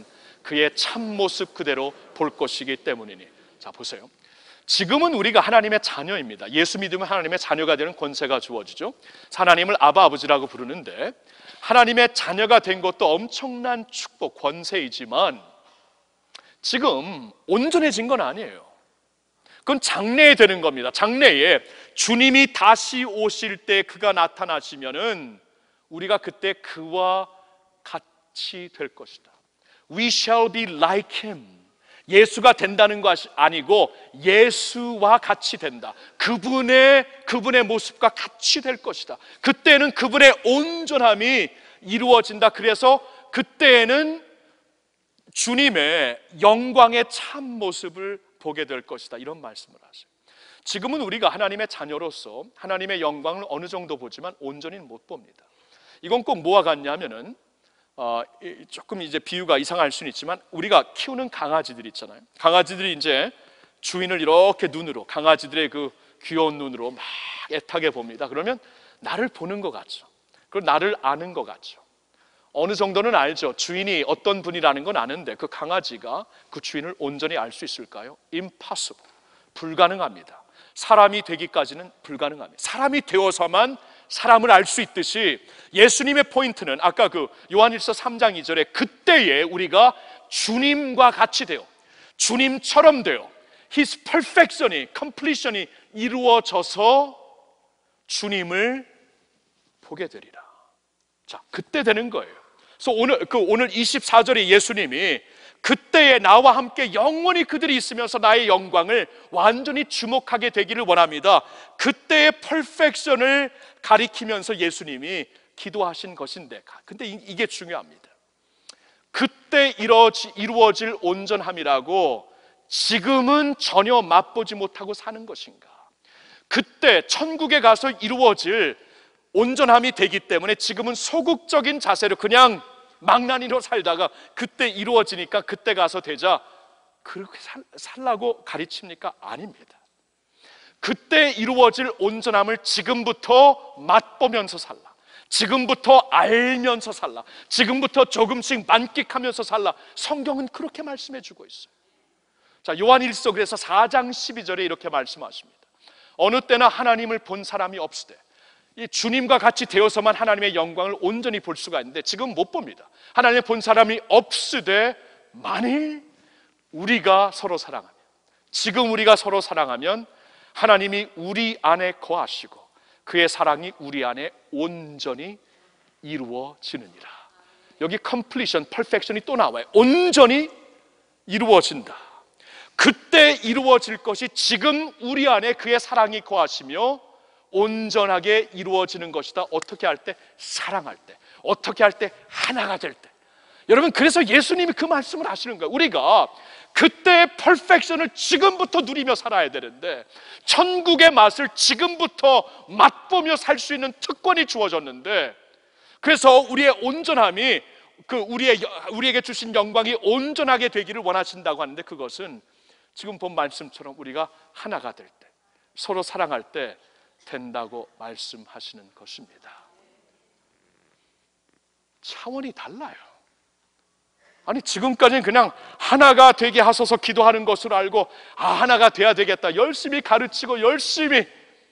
그의 참모습 그대로 볼 것이기 때문이니. 자, 보세요. 지금은 우리가 하나님의 자녀입니다. 예수 믿으면 하나님의 자녀가 되는 권세가 주어지죠. 하나님을 아바 아버지라고 부르는데, 하나님의 자녀가 된 것도 엄청난 축복, 권세이지만 지금 온전해진 건 아니에요. 그건 장래에 되는 겁니다. 장래에 주님이 다시 오실 때 그가 나타나시면은 우리가 그때 그와 같이 될 것이다. We shall be like him. 예수가 된다는 것이 아니고 예수와 같이 된다. 그분의 그분의 모습과 같이 될 것이다. 그때는 그분의 온전함이 이루어진다. 그래서 그때에는 주님의 영광의 참 모습을 보게 될 것이다. 이런 말씀을 하세요. 지금은 우리가 하나님의 자녀로서 하나님의 영광을 어느 정도 보지만 온전히는 못 봅니다. 이건 꼭 뭐와 같냐면은 어, 조금 이제 비유가 이상할 수는 있지만, 우리가 키우는 강아지들 있잖아요. 강아지들이 이제 주인을 이렇게 눈으로, 강아지들의 그 귀여운 눈으로 막 애타게 봅니다. 그러면 나를 보는 것 같죠. 그리고 나를 아는 것 같죠. 어느 정도는 알죠. 주인이 어떤 분이라는 건 아는데 그 강아지가 그 주인을 온전히 알 수 있을까요? Impossible. 불가능합니다. 사람이 되기까지는 불가능합니다. 사람이 되어서만 사람을 알 수 있듯이 예수님의 포인트는 아까 그 요한일서 삼 장 이 절에 그때에 우리가 주님과 같이 되어 주님처럼 되어 His perfection이, completion이 이루어져서 주님을 보게 되리라. 자, 그때 되는 거예요. 그래서 오늘 그 오늘 이십사 절에 예수님이 그때에 나와 함께 영원히 그들이 있으면서 나의 영광을 완전히 주목하게 되기를 원합니다. 그때의 퍼펙션을 가리키면서 예수님이 기도하신 것인데, 근데 이게 중요합니다. 그때 이루어질 온전함이라고 지금은 전혀 맛보지 못하고 사는 것인가? 그때 천국에 가서 이루어질 온전함이 되기 때문에 지금은 소극적인 자세로 그냥 망나니로 살다가 그때 이루어지니까 그때 가서 되자 그렇게 살, 살라고 가르칩니까? 아닙니다. 그때 이루어질 온전함을 지금부터 맛보면서 살라, 지금부터 알면서 살라, 지금부터 조금씩 만끽하면서 살라. 성경은 그렇게 말씀해 주고 있어요. 자, 요한일서 그래서 사 장 십이 절에 이렇게 말씀하십니다. 어느 때나 하나님을 본 사람이 없으되 이 주님과 같이 되어서만 하나님의 영광을 온전히 볼 수가 있는데 지금 못 봅니다. 하나님을 본 사람이 없으되 만일 우리가 서로 사랑하면, 지금 우리가 서로 사랑하면 하나님이 우리 안에 거하시고 그의 사랑이 우리 안에 온전히 이루어지느니라. 여기 completion, perfection이 또 나와요. 온전히 이루어진다. 그때 이루어질 것이 지금 우리 안에 그의 사랑이 거하시며 온전하게 이루어지는 것이다. 어떻게 할 때? 사랑할 때. 어떻게 할 때? 하나가 될 때. 여러분, 그래서 예수님이 그 말씀을 하시는 거예요. 우리가 그때의 퍼펙션을 지금부터 누리며 살아야 되는데 천국의 맛을 지금부터 맛보며 살 수 있는 특권이 주어졌는데, 그래서 우리의 온전함이 그 우리의 우리에게 주신 영광이 온전하게 되기를 원하신다고 하는데, 그것은 지금 본 말씀처럼 우리가 하나가 될 때, 서로 사랑할 때 된다고 말씀하시는 것입니다. 차원이 달라요. 아니, 지금까지는 그냥 하나가 되게 하소서 기도하는 것으로 알고, 아, 하나가 돼야 되겠다, 열심히 가르치고 열심히.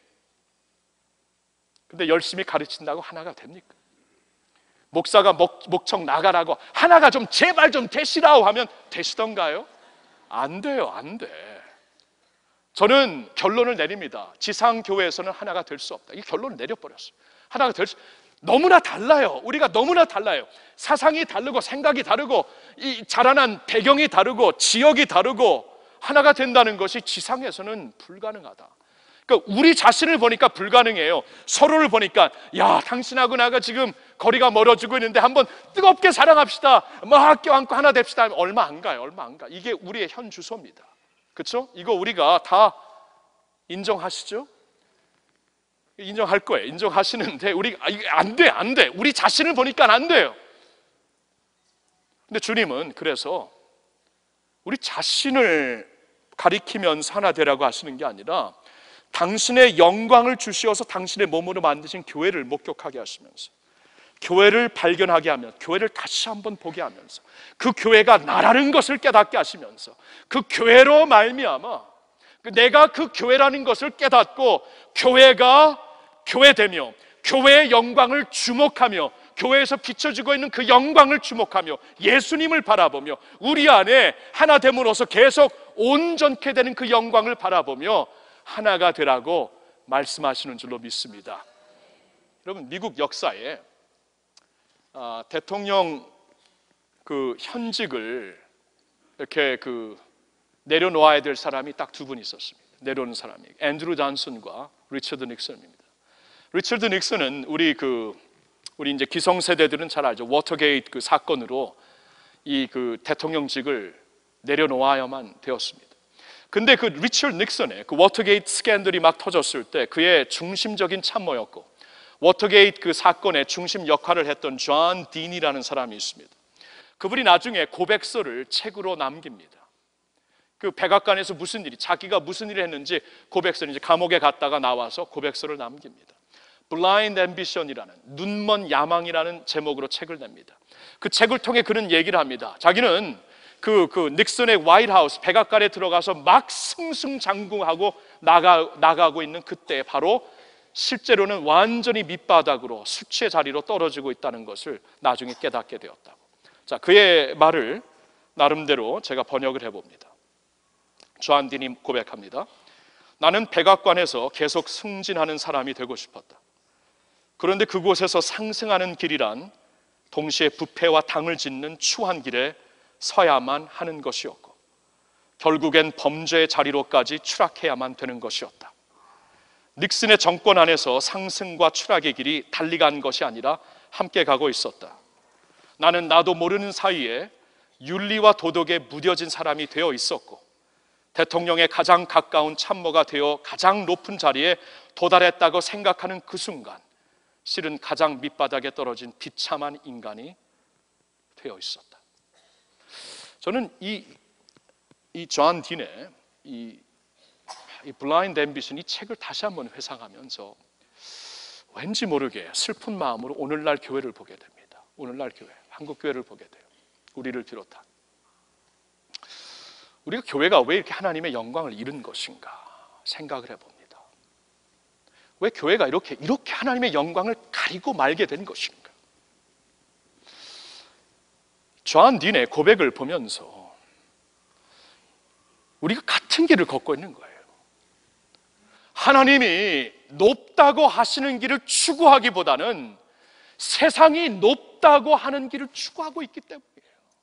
근데 열심히 가르친다고 하나가 됩니까? 목사가 목, 목청 나가라고 하나가 좀 제발 좀 되시라고 하면 되시던가요? 안 돼요, 안 돼. 저는 결론을 내립니다. 지상교회에서는 하나가 될 수 없다. 이 결론을 내려버렸어요. 하나가 될 수, 너무나 달라요. 우리가 너무나 달라요. 사상이 다르고 생각이 다르고 이 자라난 배경이 다르고 지역이 다르고 하나가 된다는 것이 지상에서는 불가능하다. 그러니까 우리 자신을 보니까 불가능해요. 서로를 보니까, 야, 당신하고 나가 지금 거리가 멀어지고 있는데 한번 뜨겁게 사랑합시다, 막 껴안고 하나 됩시다 하면 얼마 안 가요. 얼마 안 가. 이게 우리의 현 주소입니다. 그렇죠? 이거 우리가 다 인정하시죠? 인정할 거예요. 인정하시는데 우리 안 돼, 안 돼. 우리 자신을 보니까 안 돼요. 근데 주님은 그래서 우리 자신을 가리키면서 하나 되라고 하시는 게 아니라 당신의 영광을 주시어서 당신의 몸으로 만드신 교회를 목격하게 하시면서 교회를 발견하게 하면, 교회를 다시 한번 보게 하면서, 그 교회가 나라는 것을 깨닫게 하시면서, 그 교회로 말미암아 내가 그 교회라는 것을 깨닫고 교회가 교회되며 교회의 영광을 주목하며 교회에서 비춰지고 있는 그 영광을 주목하며 예수님을 바라보며 우리 안에 하나 됨으로써 계속 온전케 되는 그 영광을 바라보며 하나가 되라고 말씀하시는 줄로 믿습니다. 여러분, 미국 역사에 아, 대통령 그 현직을 이렇게 그 내려놓아야 될 사람이 딱 두 분 있었습니다. 내려오는 사람이 앤드루 존슨과 리처드 닉슨입니다. 리처드 닉슨은 우리 그 우리 이제 기성세대들은 잘 알죠. 워터게이트 그 사건으로 이 그 대통령직을 내려놓아야만 되었습니다. 근데 그 리처드 닉슨의 그 워터게이트 스캔들이 막 터졌을 때 그의 중심적인 참모였고, 워터게이트 그 사건의 중심 역할을 했던 존 딘이라는 사람이 있습니다. 그분이 나중에 고백서를 책으로 남깁니다. 그 백악관에서 무슨 일이, 자기가 무슨 일을 했는지 고백서를 이제 감옥에 갔다가 나와서 고백서를 남깁니다. Blind Ambition이라는, 눈먼 야망이라는 제목으로 책을 냅니다. 그 책을 통해 그는 얘기를 합니다. 자기는 그, 그 닉슨의 화이트하우스 백악관에 들어가서 막 승승장구하고 나가, 나가고 있는 그때 바로 실제로는 완전히 밑바닥으로 수치의 자리로 떨어지고 있다는 것을 나중에 깨닫게 되었다고. 자, 그의 말을 나름대로 제가 번역을 해봅니다. 존 딘이 고백합니다. 나는 백악관에서 계속 승진하는 사람이 되고 싶었다. 그런데 그곳에서 상승하는 길이란 동시에 부패와 당을 짓는 추한 길에 서야만 하는 것이었고, 결국엔 범죄의 자리로까지 추락해야만 되는 것이었다. 닉슨의 정권 안에서 상승과 추락의 길이 달리 간 것이 아니라 함께 가고 있었다. 나는 나도 모르는 사이에 윤리와 도덕에 무뎌진 사람이 되어 있었고, 대통령의 가장 가까운 참모가 되어 가장 높은 자리에 도달했다고 생각하는 그 순간 실은 가장 밑바닥에 떨어진 비참한 인간이 되어 있었다. 저는 이, 이 존 딘의 이, 이 블라인드 앰비션, 이 책을 다시 한번 회상하면서 왠지 모르게 슬픈 마음으로 오늘날 교회를 보게 됩니다. 오늘날 교회, 한국 교회를 보게 돼요. 우리를 비롯한. 우리가 교회가 왜 이렇게 하나님의 영광을 잃은 것인가 생각을 해봅니다. 왜 교회가 이렇게 이렇게 하나님의 영광을 가리고 말게 된 것인가? 존 딘의 고백을 보면서 우리가 같은 길을 걷고 있는 거예요. 하나님이 높다고 하시는 길을 추구하기보다는 세상이 높다고 하는 길을 추구하고 있기 때문이에요.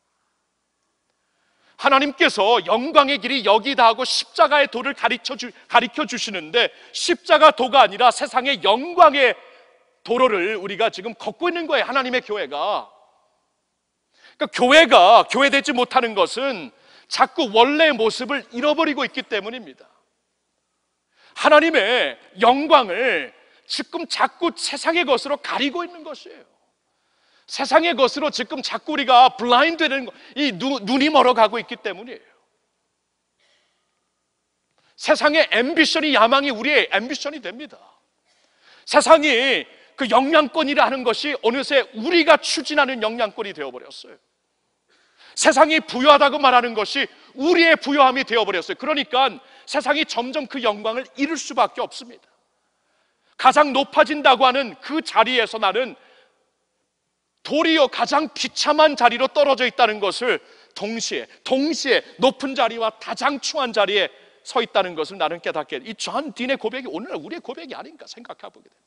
하나님께서 영광의 길이 여기다 하고 십자가의 도를 가르쳐, 주, 가르쳐 주시는데 십자가 도가 아니라 세상의 영광의 도로를 우리가 지금 걷고 있는 거예요. 하나님의 교회가. 그러니까 교회가 교회되지 못하는 것은 자꾸 원래의 모습을 잃어버리고 있기 때문입니다. 하나님의 영광을 지금 자꾸 세상의 것으로 가리고 있는 것이에요. 세상의 것으로 지금 자꾸 우리가 블라인드 되는 거, 이 눈, 눈이 멀어가고 있기 때문이에요. 세상의 앰비션이, 야망이 우리의 앰비션이 됩니다. 세상이 그 영향권이라 하는 것이 어느새 우리가 추진하는 영향권이 되어버렸어요. 세상이 부유하다고 말하는 것이 우리의 부유함이 되어버렸어요. 그러니까 세상이 점점 그 영광을 잃을 수밖에 없습니다. 가장 높아진다고 하는 그 자리에서 나는 도리어 가장 비참한 자리로 떨어져 있다는 것을 동시에 동시에 높은 자리와 가장 추한 자리에 서 있다는 것을 나는 깨닫게 이 존 딘의 고백이 오늘날 우리의 고백이 아닌가 생각해 보게 됩니다.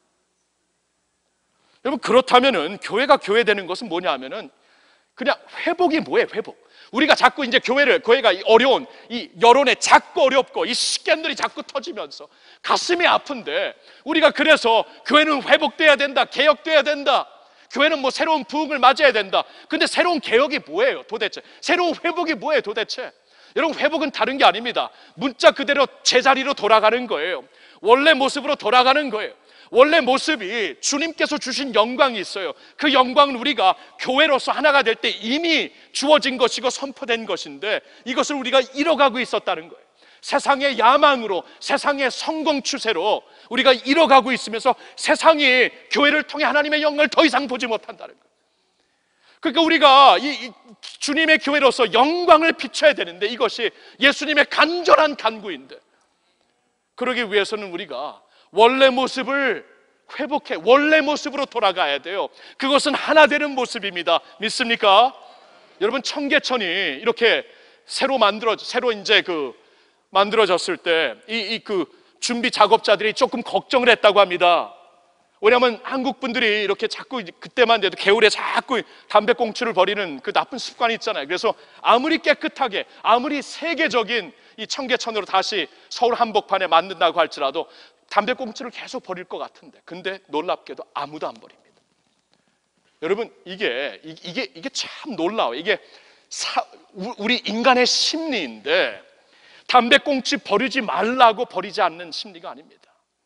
여러분, 그렇다면은 교회가 교회되는 것은 뭐냐 하면은 그냥 회복이 뭐예요? 회복. 우리가 자꾸 이제 교회를 교회가 어려운 이 여론에 자꾸 어렵고 이 스캔들이 자꾸 터지면서 가슴이 아픈데 우리가 그래서 교회는 회복돼야 된다, 개혁돼야 된다. 교회는 뭐 새로운 부흥을 맞이해야 된다. 근데 새로운 개혁이 뭐예요 도대체? 새로운 회복이 뭐예요 도대체? 여러분, 회복은 다른 게 아닙니다. 문자 그대로 제자리로 돌아가는 거예요. 원래 모습으로 돌아가는 거예요. 원래 모습이 주님께서 주신 영광이 있어요. 그 영광은 우리가 교회로서 하나가 될 때 이미 주어진 것이고 선포된 것인데 이것을 우리가 잃어가고 있었다는 거예요. 세상의 야망으로, 세상의 성공 추세로 우리가 이뤄가고 있으면서 세상이 교회를 통해 하나님의 영광을 더 이상 보지 못한다는 거예요. 그러니까 우리가 이, 이 주님의 교회로서 영광을 비춰야 되는데, 이것이 예수님의 간절한 간구인데, 그러기 위해서는 우리가 원래 모습을 회복해 원래 모습으로 돌아가야 돼요. 그것은 하나 되는 모습입니다. 믿습니까? 여러분, 청계천이 이렇게 새로 만들어 새로 이제 그 만들어졌을 때 이 이 그 준비 작업자들이 조금 걱정을 했다고 합니다. 왜냐하면 한국 분들이 이렇게 자꾸 그때만 돼도 겨울에 자꾸 담배꽁초를 버리는 그 나쁜 습관이 있잖아요. 그래서 아무리 깨끗하게, 아무리 세계적인 이 청계천으로 다시 서울 한복판에 만든다고 할지라도 담배꽁초를 계속 버릴 것 같은데, 근데 놀랍게도 아무도 안 버립니다. 여러분, 이게 이게 이게 참 놀라워요. 이게 사, 우리 인간의 심리인데, 담배꽁초 버리지 말라고 버리지 않는 심리가 아닙니다.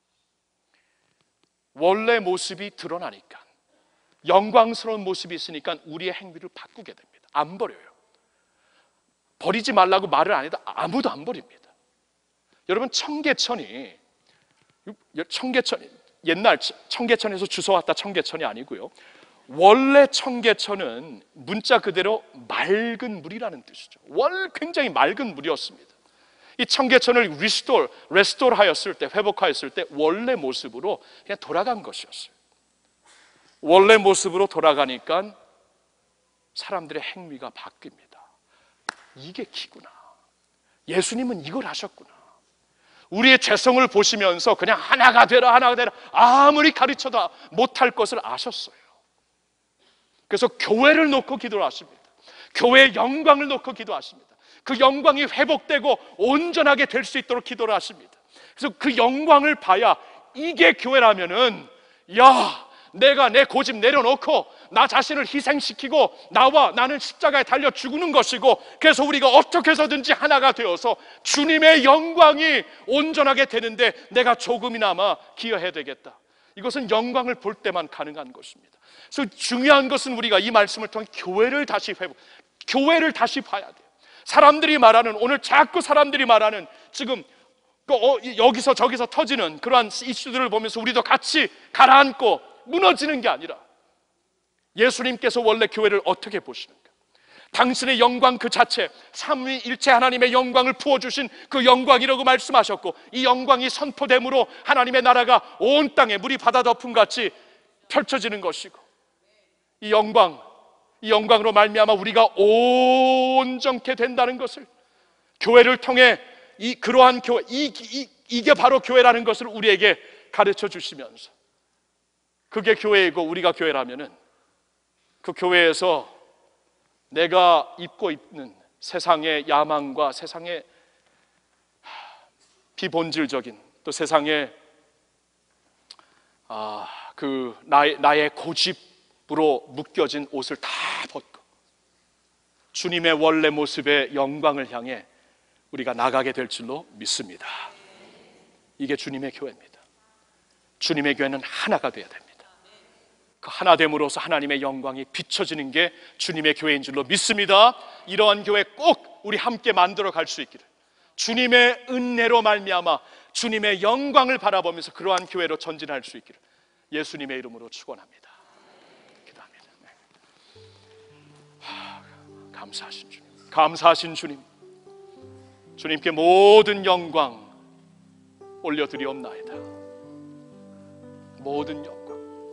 원래 모습이 드러나니까, 영광스러운 모습이 있으니까 우리의 행위를 바꾸게 됩니다. 안 버려요. 버리지 말라고 말을 안 해도 아무도 안 버립니다. 여러분, 청계천이 청계천 옛날 청계천에서 주워왔다 청계천이 아니고요, 원래 청계천은 문자 그대로 맑은 물이라는 뜻이죠. 원 굉장히 맑은 물이었습니다. 이 청계천을 리스토어, 레스토어 하였을 때, 회복하였을 때 원래 모습으로 그냥 돌아간 것이었어요. 원래 모습으로 돌아가니까 사람들의 행위가 바뀝니다. 이게 키구나. 예수님은 이걸 하셨구나. 우리의 죄성을 보시면서 그냥 하나가 되라, 하나가 되라, 아무리 가르쳐도 못할 것을 아셨어요. 그래서 교회를 놓고 기도를 하십니다. 교회의 영광을 놓고 기도하십니다. 그 영광이 회복되고 온전하게 될 수 있도록 기도를 하십니다. 그래서 그 영광을 봐야, 이게 교회라면은, 야, 내가 내 고집 내려놓고 나 자신을 희생시키고 나와 나는 십자가에 달려 죽는 것이고, 그래서 우리가 어떻게 해서든지 하나가 되어서 주님의 영광이 온전하게 되는데 내가 조금이나마 기여해야 되겠다. 이것은 영광을 볼 때만 가능한 것입니다. 그래서 중요한 것은 우리가 이 말씀을 통해 교회를 다시 회복, 교회를 다시 봐야 돼요. 사람들이 말하는, 오늘 자꾸 사람들이 말하는 지금 여기서 저기서 터지는 그러한 이슈들을 보면서 우리도 같이 가라앉고 무너지는 게 아니라, 예수님께서 원래 교회를 어떻게 보시는가? 당신의 영광 그 자체, 삼위일체 하나님의 영광을 부어주신 그 영광이라고 말씀하셨고, 이 영광이 선포됨으로 하나님의 나라가 온 땅에 물이 바다 덮음 같이 펼쳐지는 것이고, 이 영광, 이 영광으로 말미암아 우리가 온전케 된다는 것을, 교회를 통해 이 그러한 교회, 이, 이, 이게 바로 교회라는 것을 우리에게 가르쳐 주시면서, 그게 교회이고 우리가 교회라면은 그 교회에서 내가 입고 있는 세상의 야망과 세상의 비본질적인, 또 세상의 아, 그 나의, 나의 고집으로 묶여진 옷을 다 벗고 주님의 원래 모습의 영광을 향해 우리가 나가게 될 줄로 믿습니다. 이게 주님의 교회입니다. 주님의 교회는 하나가 되어야 됩니다. 그 하나됨으로써 하나님의 영광이 비춰지는 게 주님의 교회인 줄로 믿습니다. 이러한 교회 꼭 우리 함께 만들어 갈 수 있기를, 주님의 은혜로 말미암아 주님의 영광을 바라보면서 그러한 교회로 전진할 수 있기를 예수님의 이름으로 축원합니다. 기도합니다. 네. 하, 감사하신 주님, 감사하신 주님, 주님께 모든 영광 올려드리옵나이다. 모든 영광,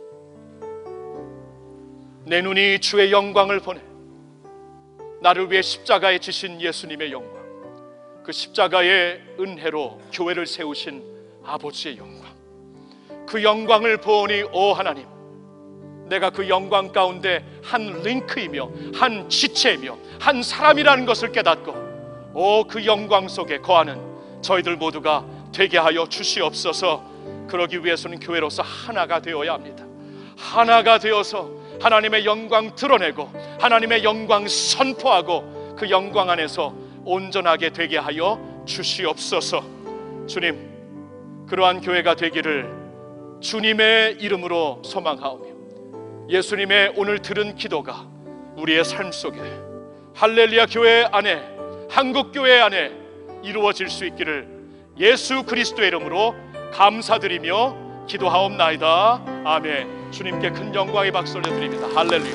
내 눈이 주의 영광을 보내, 나를 위해 십자가에 지신 예수님의 영광, 그 십자가의 은혜로 교회를 세우신 아버지의 영광, 그 영광을 보니 오 하나님, 내가 그 영광 가운데 한 링크이며 한 지체이며 한 사람이라는 것을 깨닫고, 오 그 영광 속에 거하는 저희들 모두가 되게 하여 주시옵소서. 그러기 위해서는 교회로서 하나가 되어야 합니다. 하나가 되어서 하나님의 영광 드러내고 하나님의 영광 선포하고 그 영광 안에서 온전하게 되게 하여 주시옵소서. 주님, 그러한 교회가 되기를 주님의 이름으로 소망하오며, 예수님의 오늘 들은 기도가 우리의 삶 속에, 할렐루야 교회 안에, 한국교회 안에 이루어질 수 있기를 예수 그리스도의 이름으로 감사드리며 기도하옵나이다. 아멘. 주님께 큰 영광의 박수 올려드립니다. 할렐루야.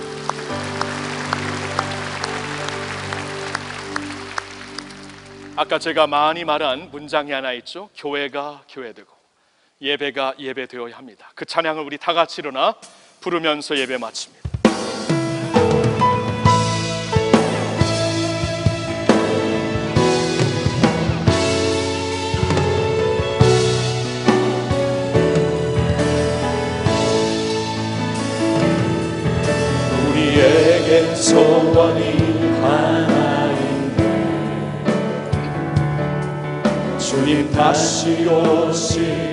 아까 제가 많이 말한 문장이 하나 있죠. 교회가 교회되고 예배가 예배되어야 합니다. 그 찬양을 우리 다 같이 일어나 부르면서 예배 마칩니다. 우리에겐 소원이 하나인데 주님 다시 오실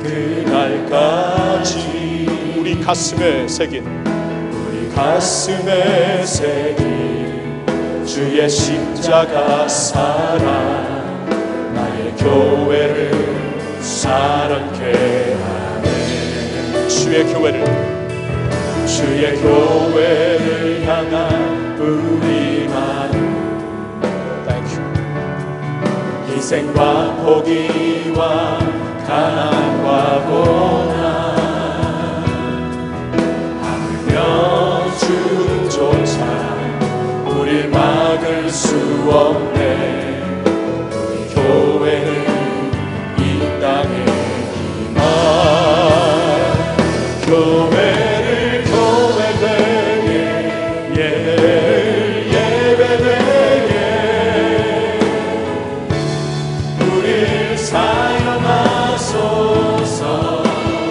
그날까지 우리 가슴에 새긴 우리 가슴에 새긴 주의 십자가 사랑 나의 교회를 사랑케 하네. 주의 교회를 주의 교회를 향한 우리만 희생과 포기와 가난과 고난 하물며 죽음조차 우릴 막을 수 없네. 우리 교회는 이 땅의 희망. 교회를 교회되게 예배를 예배되게 우릴 사용하소서.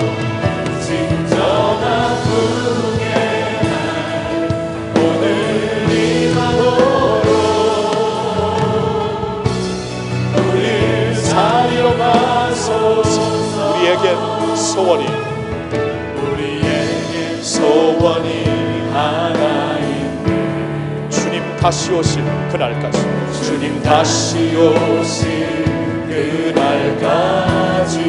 진정한 부흥의 날 오늘 임하도록 우릴 사용하소서. 우리에겐 소원이 소원이 하나인데 주님 다시 오실 그날까지 주님 다시 오실 그날까지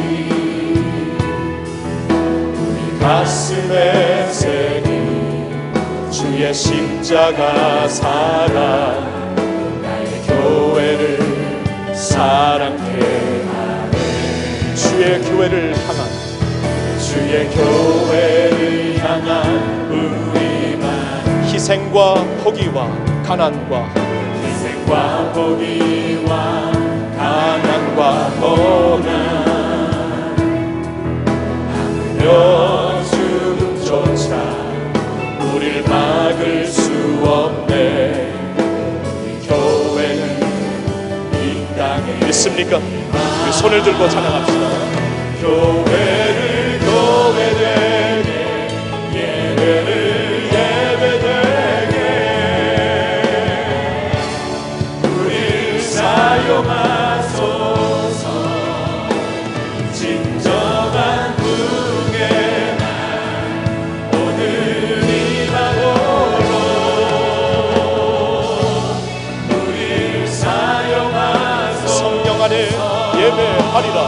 우리 가슴에 새긴 주의 십자가 사랑 나의 교회를 사랑케 하네. 주의 교회를 향한 주의 교회를 향한 우리만 희생과 포기와 가난과 희생과 포기와 가난과 고난 하물며 죽음조차 우릴 막을 수 없네. 우리 교회는 이 땅에 믿습니까? 우리 손을 들고 찬양합시다. 교회를 교회되게 예배를 예배되게 우릴 사용하소서. 진정한 부흥의 날 오늘 임하도록 우릴 사용하소서. 성령 안에 예배하리라.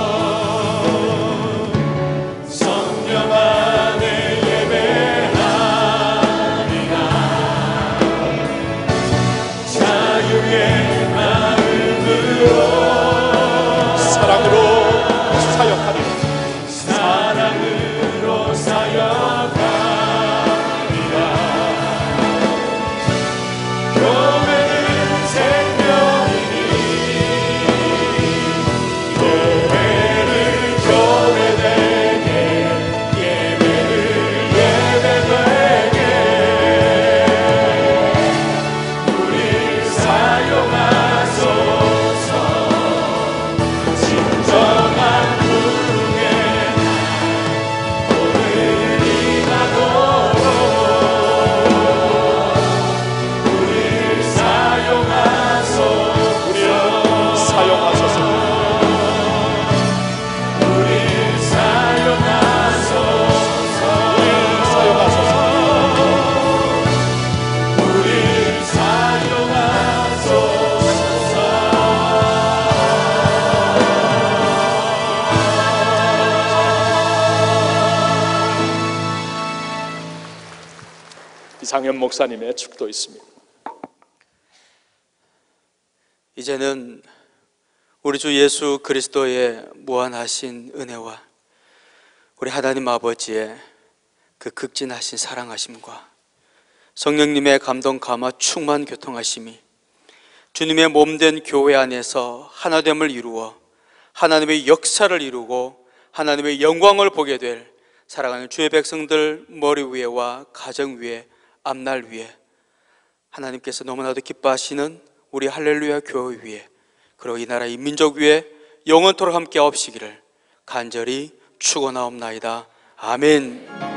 사랑으로 사역하리라. 사랑으로 사역하리라. 교회는 생명이니 교회를 교회되게 예배를 예배되게 우릴 사용하소서. 진정한 부흥의 날 오늘 임하도록 우릴 사용하소서. 우리를 사용하소서. 우릴 사용하소서. 우리를 사용하소서. 우릴 사용하소서. 이상현 목사님의 축도 있습니다. 이제는 우리 주 예수 그리스도의 무한하신 은혜와 우리 하나님 아버지의 그 극진하신 사랑하심과 성령님의 감동 감화 충만 교통하심이 주님의 몸된 교회 안에서 하나됨을 이루어 하나님의 역사를 이루고 하나님의 영광을 보게 될 사랑하는 주의 백성들 머리 위에와 가정 위에 앞날 위에 하나님께서 너무나도 기뻐하시는 우리 할렐루야 교회 위에 그리고 이 나라 이 민족 위에 영원토록 함께 없으시기를 간절히 축원하옵나이다. 아멘.